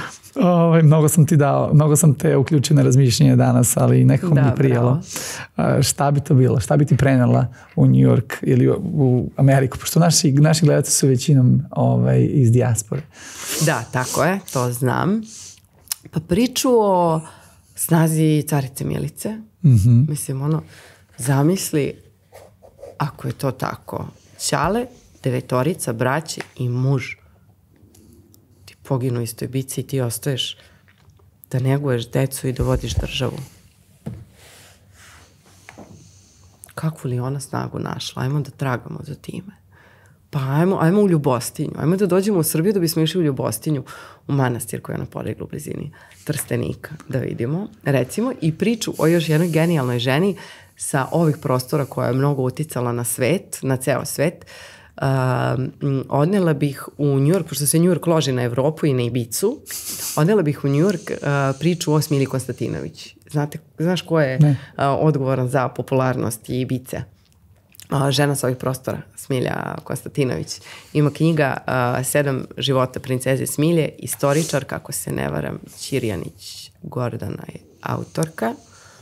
Mnogo sam te uključio na razmišljanje danas, ali nekako mi je prijelo. Šta bi to bilo? Šta bi ti prenela u New York ili u Ameriku? Pošto naši gledalci su većinom iz dijaspore. Da, tako je, to znam. Pa priču o snazi carice Milice. Mislim, zamisli ako je to tako. Ćale, 9 braće i muž. Poginu istoj bici i ti ostaješ da neguješ decu i da vodiš državu. Kakvu li ona snagu našla? Ajmo da tragamo za time. Pa ajmo u Ljubostinju. Ajmo da dođemo u Srbiju da bismo išli u Ljubostinju, u manastir koji je ona podigla u blizini Trstenika. Da vidimo, recimo, i priču o još jednoj genijalnoj ženi sa ovih prostora koja je mnogo uticala na svet, na ceo svet. Odnela bih u New York, pošto se New York loži na Evropu i na Ibicu, odnela bih u New York priču o Smilji Konstantinović. Znaš ko je odgovoran za popularnost Ibice? Žena sa ovih prostora, Smilja Konstantinović. Ima knjiga 7 života princeze Smilje, istoričar, kako se ne varam, Ćirjanić Gordana je autorka.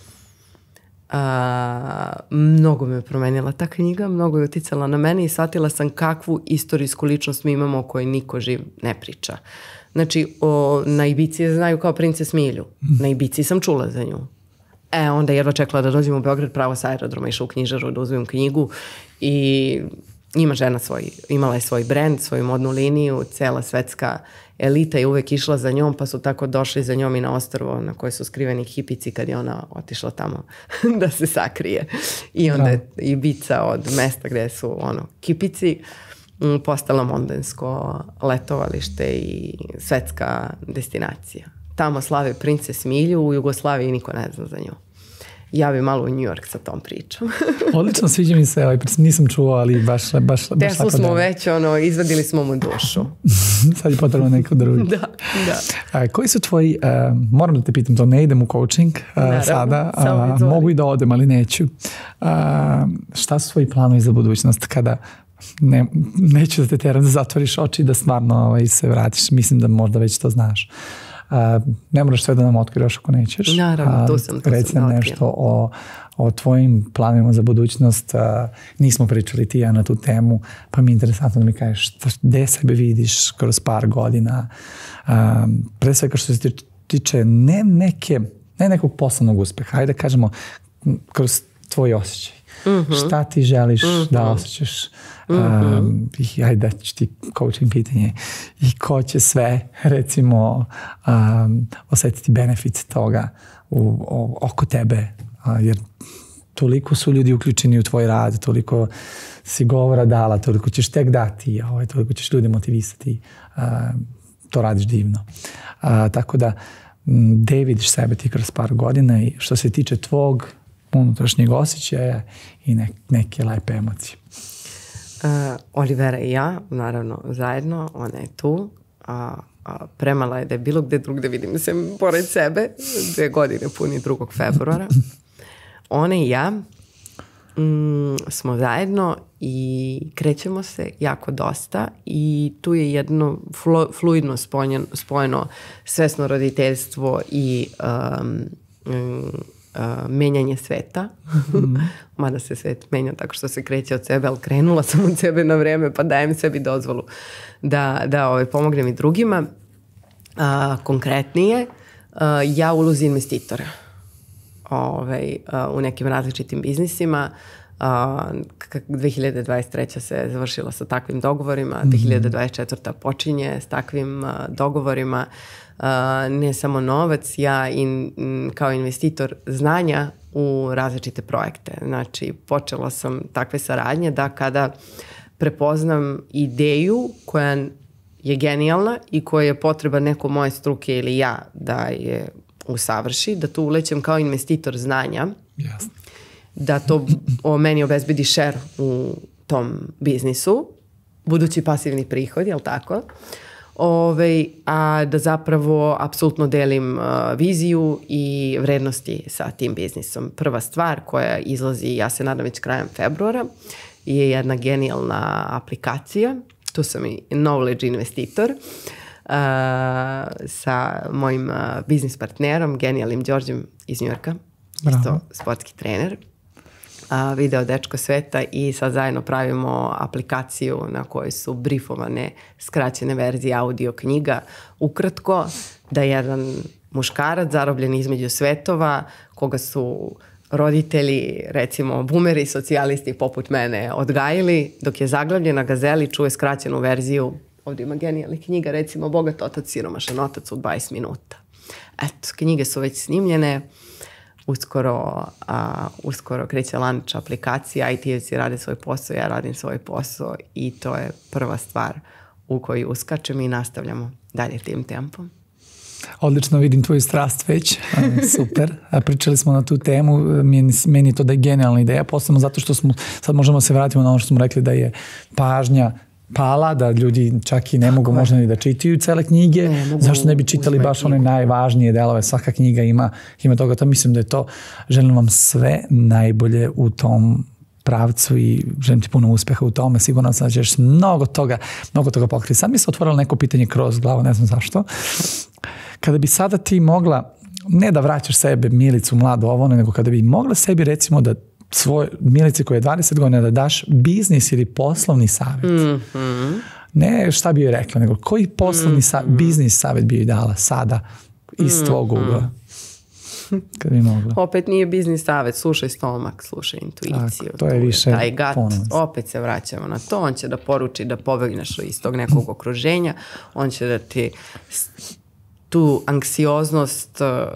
Mnogo me promenila ta knjiga, mnogo je uticala na mene i shvatila sam kakvu istorijsku ličnost mi imamo o kojoj niko živ ne priča. Znači, na Ibici je znaju kao prince Smilju. Na Ibici sam čula za nju. Onda jedva čekala da dođem u Beograd, pravo sa aerodroma, išla u knjižaru da uzmem knjigu i imala je svoj brend, svoju modnu liniju, cela svetska elita je uvek išla za njom, pa su tako došli za njom i na ostrvo na koje su skriveni hipici kad je ona otišla tamo da se sakrije. I onda je Ibica od mesta gde su kipici postala mondensko letovalište i svetska destinacija. Tamo slave prince Smilju, u Jugoslaviji niko ne zna za nju. Ja bi malo u New York sa tom pričom. Odlično, sviđa mi se, nisam čuo, ali baš Teslu smo već, izvadili smo mu dušu. Sad je potrebno neko drugi. Da. Koji su tvoji, moram da te pitam to, ne idem u coaching sada, mogu i da odem, ali neću. Šta su tvoji planovi za budućnost kada neću da te teram da zatvoriš oči i da stvarno se vratiš? Mislim da možda već to znaš. Ne moraš sve da nam otkrivaš ako nećeš. Naravno, tu sam. Reci nam nešto o tvojim planovima za budućnost. Nismo pričali ti ja na tu temu, pa mi je interesantno da mi kažeš gde sebe vidiš kroz par godina. Pre svega što se tiče ne nekog poslovnog uspeha, hajde da kažemo kroz tvoj osjećaj. Šta ti želiš da osjećaš? Ajde da ću ti coaching pitanje. I ko će sve, recimo, osetiti benefit toga oko tebe? Jer toliko su ljudi uključeni u tvoj rad, toliko si govora dala, toliko ćeš tek dati, toliko ćeš ljudi motivisati. To radiš divno. Tako da, gde vidiš sebe ti kroz par godina i što se tiče tvog unutrašnjeg osjećaja i neke lepe emocije. Olivera i ja, naravno, zajedno, ona je tu. Premala je da je bilo gde drugde, vidim se pored sebe, 2 godine puni 2. februara. Ona i ja smo zajedno i krećemo se jako dosta i tu je jedno fluidno spojeno svesno roditeljstvo i menjanje sveta. Mada se svet menja tako što se kreće od sebe, ali krenula sam od sebe na vreme, pa dajem sebi dozvolu da pomognem i drugima. Konkretnije, ja ulozi investitora u nekim različitim biznisima. 2023. se završila sa takvim dogovorima, 2024. počinje s takvim dogovorima. Ne samo novac, ja kao investitor znanja u različite projekte. Znači, počela sam takve saradnje da kada prepoznam ideju koja je genijalna i koja je potreba neko moje struke ili ja da je usavrši, da tu ulećem kao investitor znanja, da to meni obezbedi share u tom biznisu, budući pasivni prihod, jel tako? A da zapravo apsolutno delim viziju i vrednosti sa tim biznisom. Prva stvar koja izlazi, ja se nadam već krajem februara, je jedna genijalna aplikacija. Tu sam i knowledge investitor sa mojim biznis partnerom, genijalnim Đorđem iz Njujorka, isto sportski trener, video dečko sveta, i sad zajedno pravimo aplikaciju na kojoj su brifovane skraćene verzije audio knjiga. Ukratko, da jedan muškarac zarobljen između svetova, koga su roditelji, recimo bumeri, socijalisti poput mene odgajili, dok je zaglavljen na gazeli, čuje skraćenu verziju. Ovdje ima genijalnih knjiga, recimo Bogat otac, siromašan otac u 20 minuta. Eto, knjige su već snimljene, uskoro kreće launch aplikacija, IT-evci rade svoj posao, ja radim svoj posao i to je prva stvar u koju uskačem i nastavljamo dalje tim tempom. Odlično, vidim tvoju strast već, super. Pričali smo na tu temu, meni je to da je genijalna ideja, posebno zato što sad možemo se vratiti na ono što smo rekli da je pažnja pala, da ljudi čak i ne mogu možda ni da čitaju cele knjige. Zašto ne bi čitali baš one najvažnije delove? Svaka knjiga ima toga. To mislim da je to. Želim vam sve najbolje u tom pravcu i želim ti puno uspeha u tome. Sigurno sam da ćeš mnogo toga pokriti. Sad mi se otvorilo neko pitanje kroz glavu, ne znam zašto. Kada bi sada ti mogla, ne da vraćaš sebe Milicu mladu ovo, nego kada bi mogla sebi recimo da svoj Milici koja je 20 godina da daš biznis ili poslovni savjet. Ne šta bi joj rekla, nego koji poslovni biznis savjet bi joj dala sada iz tvog ugla? Kad bi mogla. Opet nije biznis savjet, slušaj stomak, slušaj intuiciju. Tako, to je više taj gut, opet se vraćamo na to. On će da poruči da pobegneš iz tog nekog okruženja, on će da ti tu anksioznost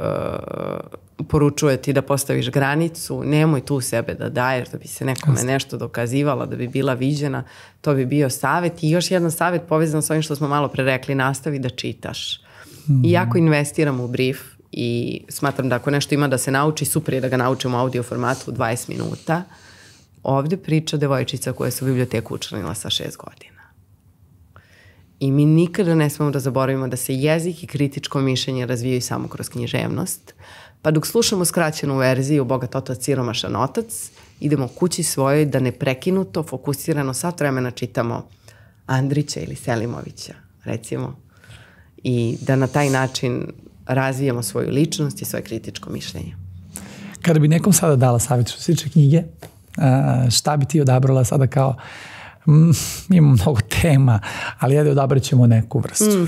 poručuje ti da postaviš granicu, nemoj tu sebe da daješ da bi se nekome nešto dokazivala, da bi bila viđena, to bi bio savjet. I još jedan savjet povezan s ovim što smo malo pre rekli, nastavi da čitaš. Iako investiram u brief i smatram da ako nešto ima da se nauči, super je da ga naučimo u audio formatu u 20 minuta, ovdje priča devojčica koja se u biblioteku učlanila sa 6 godina. I mi nikada ne smemo da zaboravimo da se jezik i kritičko mišljenje razvijaju samo kroz književnost. Pa dok slušamo skraćenu verziju Bogat otac, siromašan otac, idemo kući svojoj da neprekinuto, fokusirano sat vremena čitamo Andrića ili Selimovića, recimo, i da na taj način razvijamo svoju ličnost i svoje kritičko mišljenje. Kada bi nekom sada dala savjet što se tiče knjige, šta bi ti odabrala sada kao imamo mnogo tema, ali jedno odabrat ćemo neku vrstu.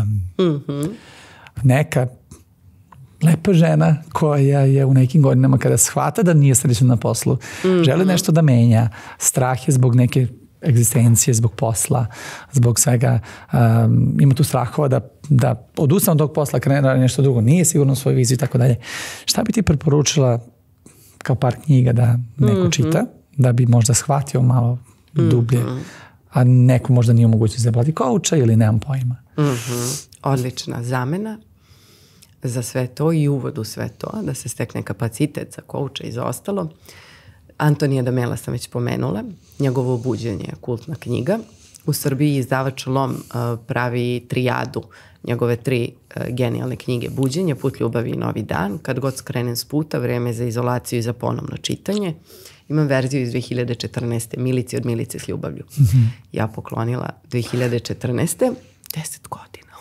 Neka lepa žena koja je u nekim godinama kada shvata da nije srećna na poslu, želi nešto da menja, strah je zbog neke egzistencije, zbog posla, zbog svega, ima tu strahova da odustane od tog posla, krene da nešto drugo, nije sigurno u svojoj viziji i tako dalje. Šta bi ti preporučila kao par knjiga da neko čita, da bi možda shvatio malo dublje, a neko možda nije u mogućnosti da plati kouča ili nemam pojma? Odlična zamena za sve to i uvod u sve to, da se stekne kapacitet za kouča i za ostalo. Antonija Damela sam već pomenula, njegovo buđenje je kultna knjiga. U Srbiji izdavač Lom pravi trijadu, njegove 3 genijalne knjige: Buđenje, Put ljubavi i Novi dan, Kad god skrenem s puta, Vreme za izolaciju i za ponovno čitanje. Imam verziju iz 2014. Milici od Milice s ljubavlju. Ja poklonila 2014. 10 godina.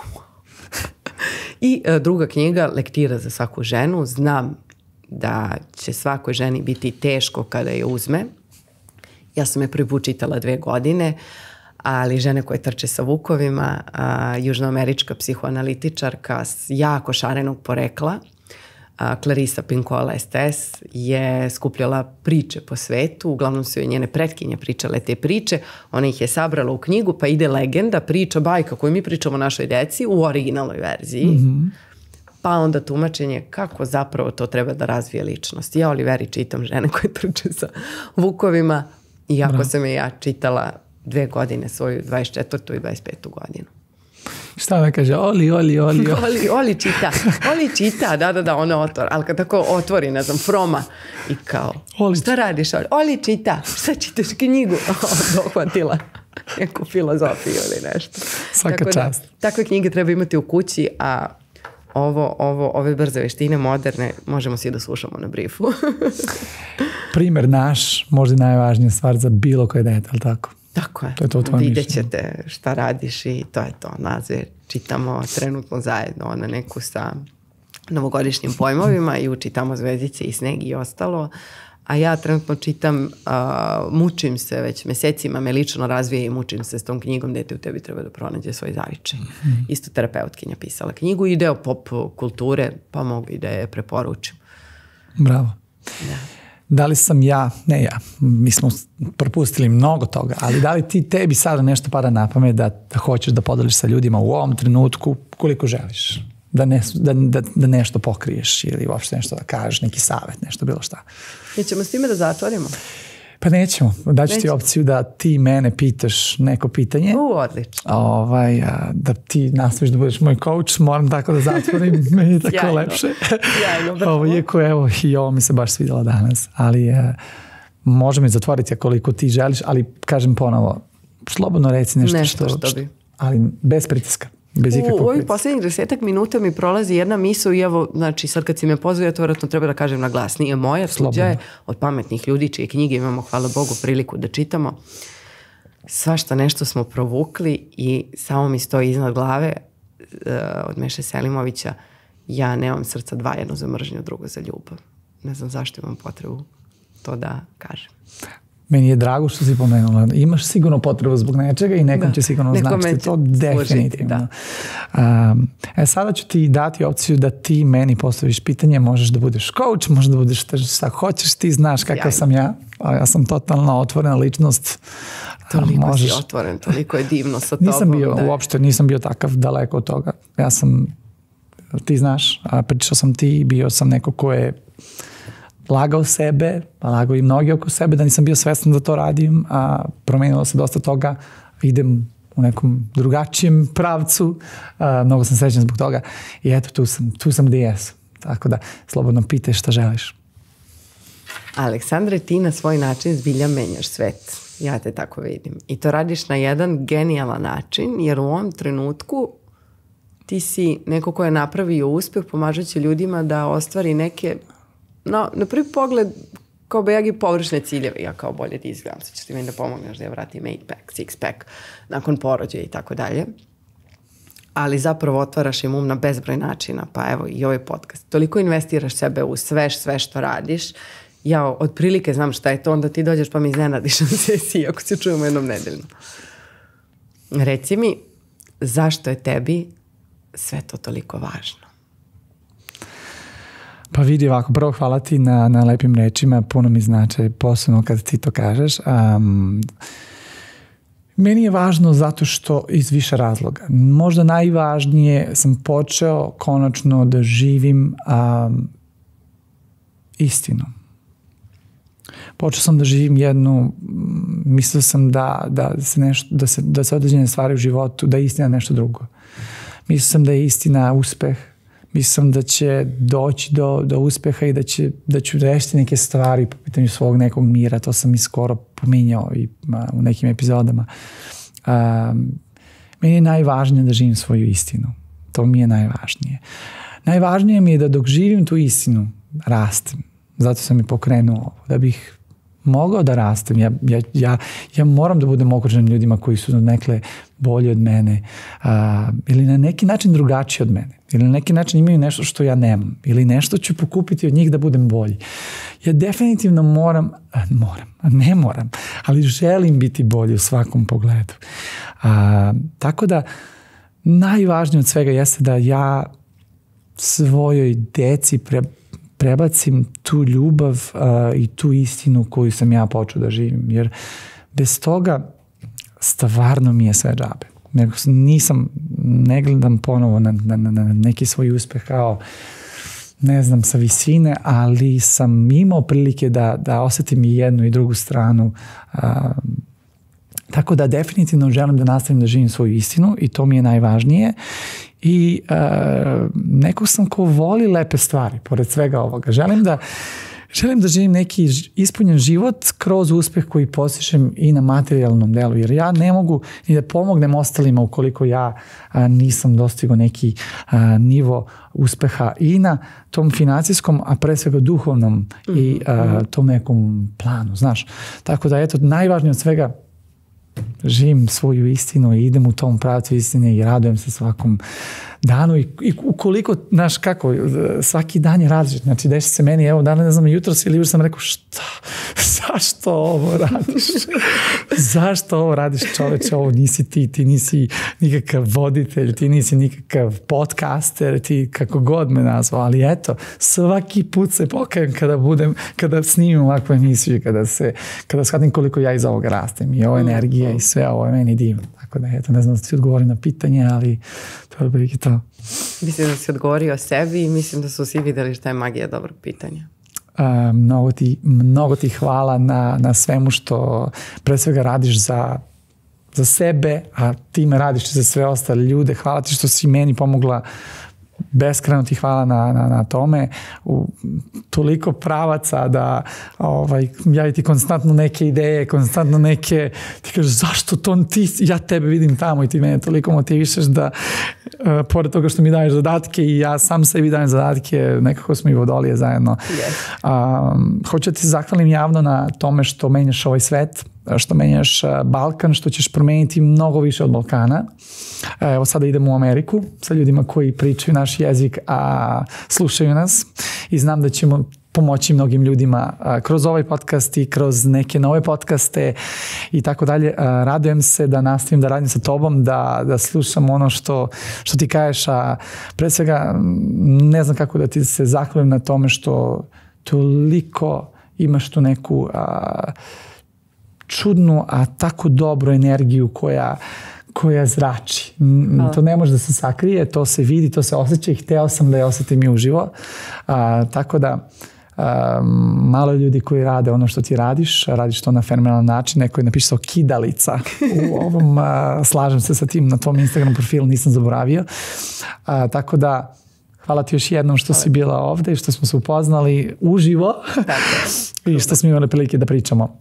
I druga knjiga, Lektira za svaku ženu. Znam da će svakoj ženi biti teško kada je uzme. Ja sam je prvi put čitala 2 godine, ali Žene koje trče sa vukovima, južnoamerička psihoanalitičarka jako šarenog porekla, Clarissa Pinkola Estes, je skupljala priče po svetu, uglavnom su joj njene pretkinje pričale te priče, ona ih je sabrala u knjigu, pa ide legenda, priča, bajka koju mi pričamo našoj deci u originalnoj verziji, pa onda tumačenje kako zapravo to treba da razvije ličnost. Ja Oliveri čitam Žene koje trče sa vukovima, iako sam je ja čitala 2 godine, svoju 24. i 25. godinu. Šta da kaže? Oli čita, da, ono otvor. Ali kad tako otvori, ne znam, Froma i kao, šta radiš? Oli čita, šta čitaš knjigu? Dohvatila neku filozofiju ili nešto. Svaka čast. Takve knjige treba imati u kući, a ove brze veštine, moderne, možemo svi da slušamo na briefu. Primer naš, možda najvažnija stvar za bilo koje dete, ali tako? Tako je. To je vidjet ćete šta radiš i to je to. Nazve čitamo trenutno zajedno na neku sa novogodišnjim pojmovima i učitamo Zvezdice i sneg i ostalo. A ja trenutno čitam, mučim se već mesecima, me lično razvije i mučim se s tom knjigom Dete u tebi treba da pronađe svoj zavičaj. Isto terapeutkinja pisala knjigu i deo pop kulture, pa mogu i da je preporučim. Bravo. Da. Da li sam mi smo propustili mnogo toga, ali da li tebi sada nešto pada na pamet da hoćeš da podeliš sa ljudima u ovom trenutku koliko želiš? Da nešto pokriješ ili uopšte nešto da kažeš, neki savjet, nešto bilo šta. Nećemo s time da zatvorimo? Pa nećemo. Daću ti opciju da ti mene pitaš neko pitanje. Odlično. Da ti nastaviš da budeš moj coach, moram tako da zatvorim. Meni je tako lepše. Sjajno. Iako i ovo mi se baš svidjelo danas. Ali možemo i zatvoriti koliko ti želiš, ali kažem ponovo, slobodno reci nešto što bi. Ali bez pritiska. U ovih posljednjih 10 minuta mi prolazi jedna misao i evo, znači sad kad si me pozvao, ja to vjerojatno treba da kažem na glas. Nije moja, tuđa je od pametnih ljudi čije knjige imamo, hvala Bogu, priliku da čitamo. Svašta nešto smo provukli i samo mi stoji iznad glave od Meše Selimovića, ja nemam srca dva, jedno za mržnju, drugo za ljubav. Ne znam zašto imam potrebu to da kažem. Meni je drago što si pomenula. Imaš sigurno potrebu zbog nečega i nekom će sigurno značiti to definitivno. Sada ću ti dati opciju da ti meni postaviš pitanje, možeš da budeš coach, možeš da budeš šta hoćeš, ti znaš kakav sam ja. Ja sam totalno otvorena ličnost. Toliko si otvoren, toliko je divno sa tobom. Uopšte nisam bio takav daleko od toga. Ja sam, ti znaš, pričao sam ti, bio sam neko ko je lagao sebe, lagao i mnogi oko sebe, da nisam bio svestan da to radim, a promenilo se dosta toga, idem u nekom drugačijem pravcu, mnogo sam srećan zbog toga i eto, tu sam gdje jesam. Tako da, slobodno pitaj šta želiš. Aleksandre, ti na svoj način zbilja menjaš svet. Ja te tako vidim. I to radiš na jedan genijalan način, jer u ovom trenutku ti si neko ko je napravio uspjeh pomažući ljudima da ostvari neke, na prvi pogled, kao bejagi površne ciljeve. Ja kao bolje ti izgledam, sad ćeš ti meni da pomogneš da ja vratim 8-pack, 6-pack nakon porođaja i tako dalje. Ali zapravo otvaraš im na bezbroj načina, pa evo i ovaj podcast. Toliko investiraš sebe u sve što radiš. Ja otprilike znam šta je to, onda ti dođeš pa mi iznenadiš na sesiji ako se čujemo jednom nedeljno. Reci mi, zašto je tebi sve to toliko važno? Pa vidi ovako, prvo hvala ti na lepim rečima, puno mi znači, posebno kad ti to kažeš. Meni je važno zato što iz više razloga. Možda najvažnije sam počeo konačno da živim istinu. Počeo sam da živim jednu, mislio sam da se određene stvari u životu, da je istina nešto drugo. Mislio sam da je istina uspeh. Mislio sam da će doći do uspeha i da ću rešiti neke stvari po pitanju svog nekog mira. To sam i skoro pominjao i u nekim epizodama. Meni je najvažnije da živim svoju istinu. To mi je najvažnije. Najvažnije mi je da dok živim tu istinu rastem. Zato sam i pokrenuo ovo. Da bih mogao da rastem. Ja moram da budem okružen ljudima koji su nekle bolji od mene ili na neki način drugačiji od mene ili na neki način imaju nešto što ja nemam ili nešto ću pokupiti od njih da budem bolji. Ja definitivno ne moram, ali želim biti bolji u svakom pogledu. Tako da najvažnije od svega jeste da ja svojoj deci prebacim tu ljubav i tu istinu koju sam ja počeo da živim. Jer bez toga stvarno mi je sve džabe. Ne gledam ponovo na neki svoj uspeh kao ne znam sa visine, ali sam imao prilike da osjetim i jednu i drugu stranu. Tako da definitivno želim da nastavim da živim svoju istinu i to mi je najvažnije. I neko sam ko voli lepe stvari pored svega ovoga. Želim da živim neki ispunjen život kroz uspeh koji postižem i na materijalnom delu, jer ja ne mogu ni da pomognem ostalima ukoliko ja nisam dostigao neki nivo uspeha i na tom financijskom, a pre svega duhovnom i tom nekom planu, znaš. Tako da eto, najvažnije od svega živim svoju istinu i idem u tom pravcu istine i radujem se svakom danu i ukoliko, znaš kako, svaki dan je različit. Znači, desi se meni, evo, danas ne znam, jutros ili sam rekao, zašto ovo radiš? Zašto ovo radiš, čoveče, ovo nisi ti nisi nikakav voditelj, ti nisi nikakav podcaster, ti kako god me nazvao, ali eto, svaki put se pokajem kada snimim ovakvu emisiju, kada shvatim koliko ja iz ovoga rastem i ovo energija i sve ovo je meni divno. Tako da, eto, ne znam da ti odgovorim na pitanje, ali to je prilike to. Mislim da si odgovorio sebi i mislim da su svi videli šta je magija dobrog pitanja. Mnogo ti hvala na svemu što pre svega radiš za sebe, a time radiš za sve ostale ljude. Hvala ti što si meni pomogla, beskrajno ti hvala na tome, u toliko pravaca da javi ti konstantno neke ideje, konstantno neke, ti kažeš zašto to ja tebe vidim tamo i ti mene toliko motivišeš da pored toga što mi daješ zadatke i ja sam sebi dajem zadatke, nekako smo i vodolije zajedno. Hoću da ti zahvalim javno na tome što menjaš ovaj svet, što menjaš Balkan, što ćeš promeniti mnogo više od Balkana. Evo sada idemo u Ameriku sa ljudima koji pričaju naš jezik, a slušaju nas i znam da ćemo pomoći mnogim ljudima kroz ovaj podcast i kroz neke nove podcaste i tako dalje. Radujem se da nastavim da radim sa tobom, da slušam ono što ti kažeš, a pre svega ne znam kako da ti se zahvalim na tome što toliko imaš tu neku čudnu, a tako dobru energiju koja zrači. To ne može da se sakrije, to se vidi, to se osjeća i hteo sam da je osjetim i uživo. Tako da malo ljudi koji rade ono što ti radiš to na fenomenalan način. Neko je napisao kidalica u ovom, slažem se sa tim na tvom Instagram profilu, nisam zaboravio. Tako da hvala ti još jednom što si bila ovde i što smo se upoznali uživo i što smo imali prilike da pričamo.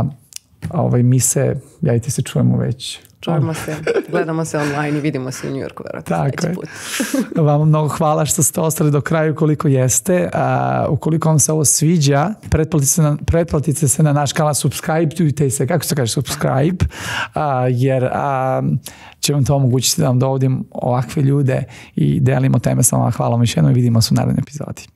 Ja i ti se čujemo već. Čujemo se, gledamo se online i vidimo se u New Yorku. Tako je. Vama mnogo hvala što ste ostali do kraja ukoliko jeste. Ukoliko vam se ovo sviđa, pretplatite se na naš kanal, subscribe-ujte se, kako se kaže subscribe, jer će vam to omogućiti da vam dovodim ovakve ljude i delimo teme sa vama. Hvala vam još jednom i vidimo se u narednoj epizodi.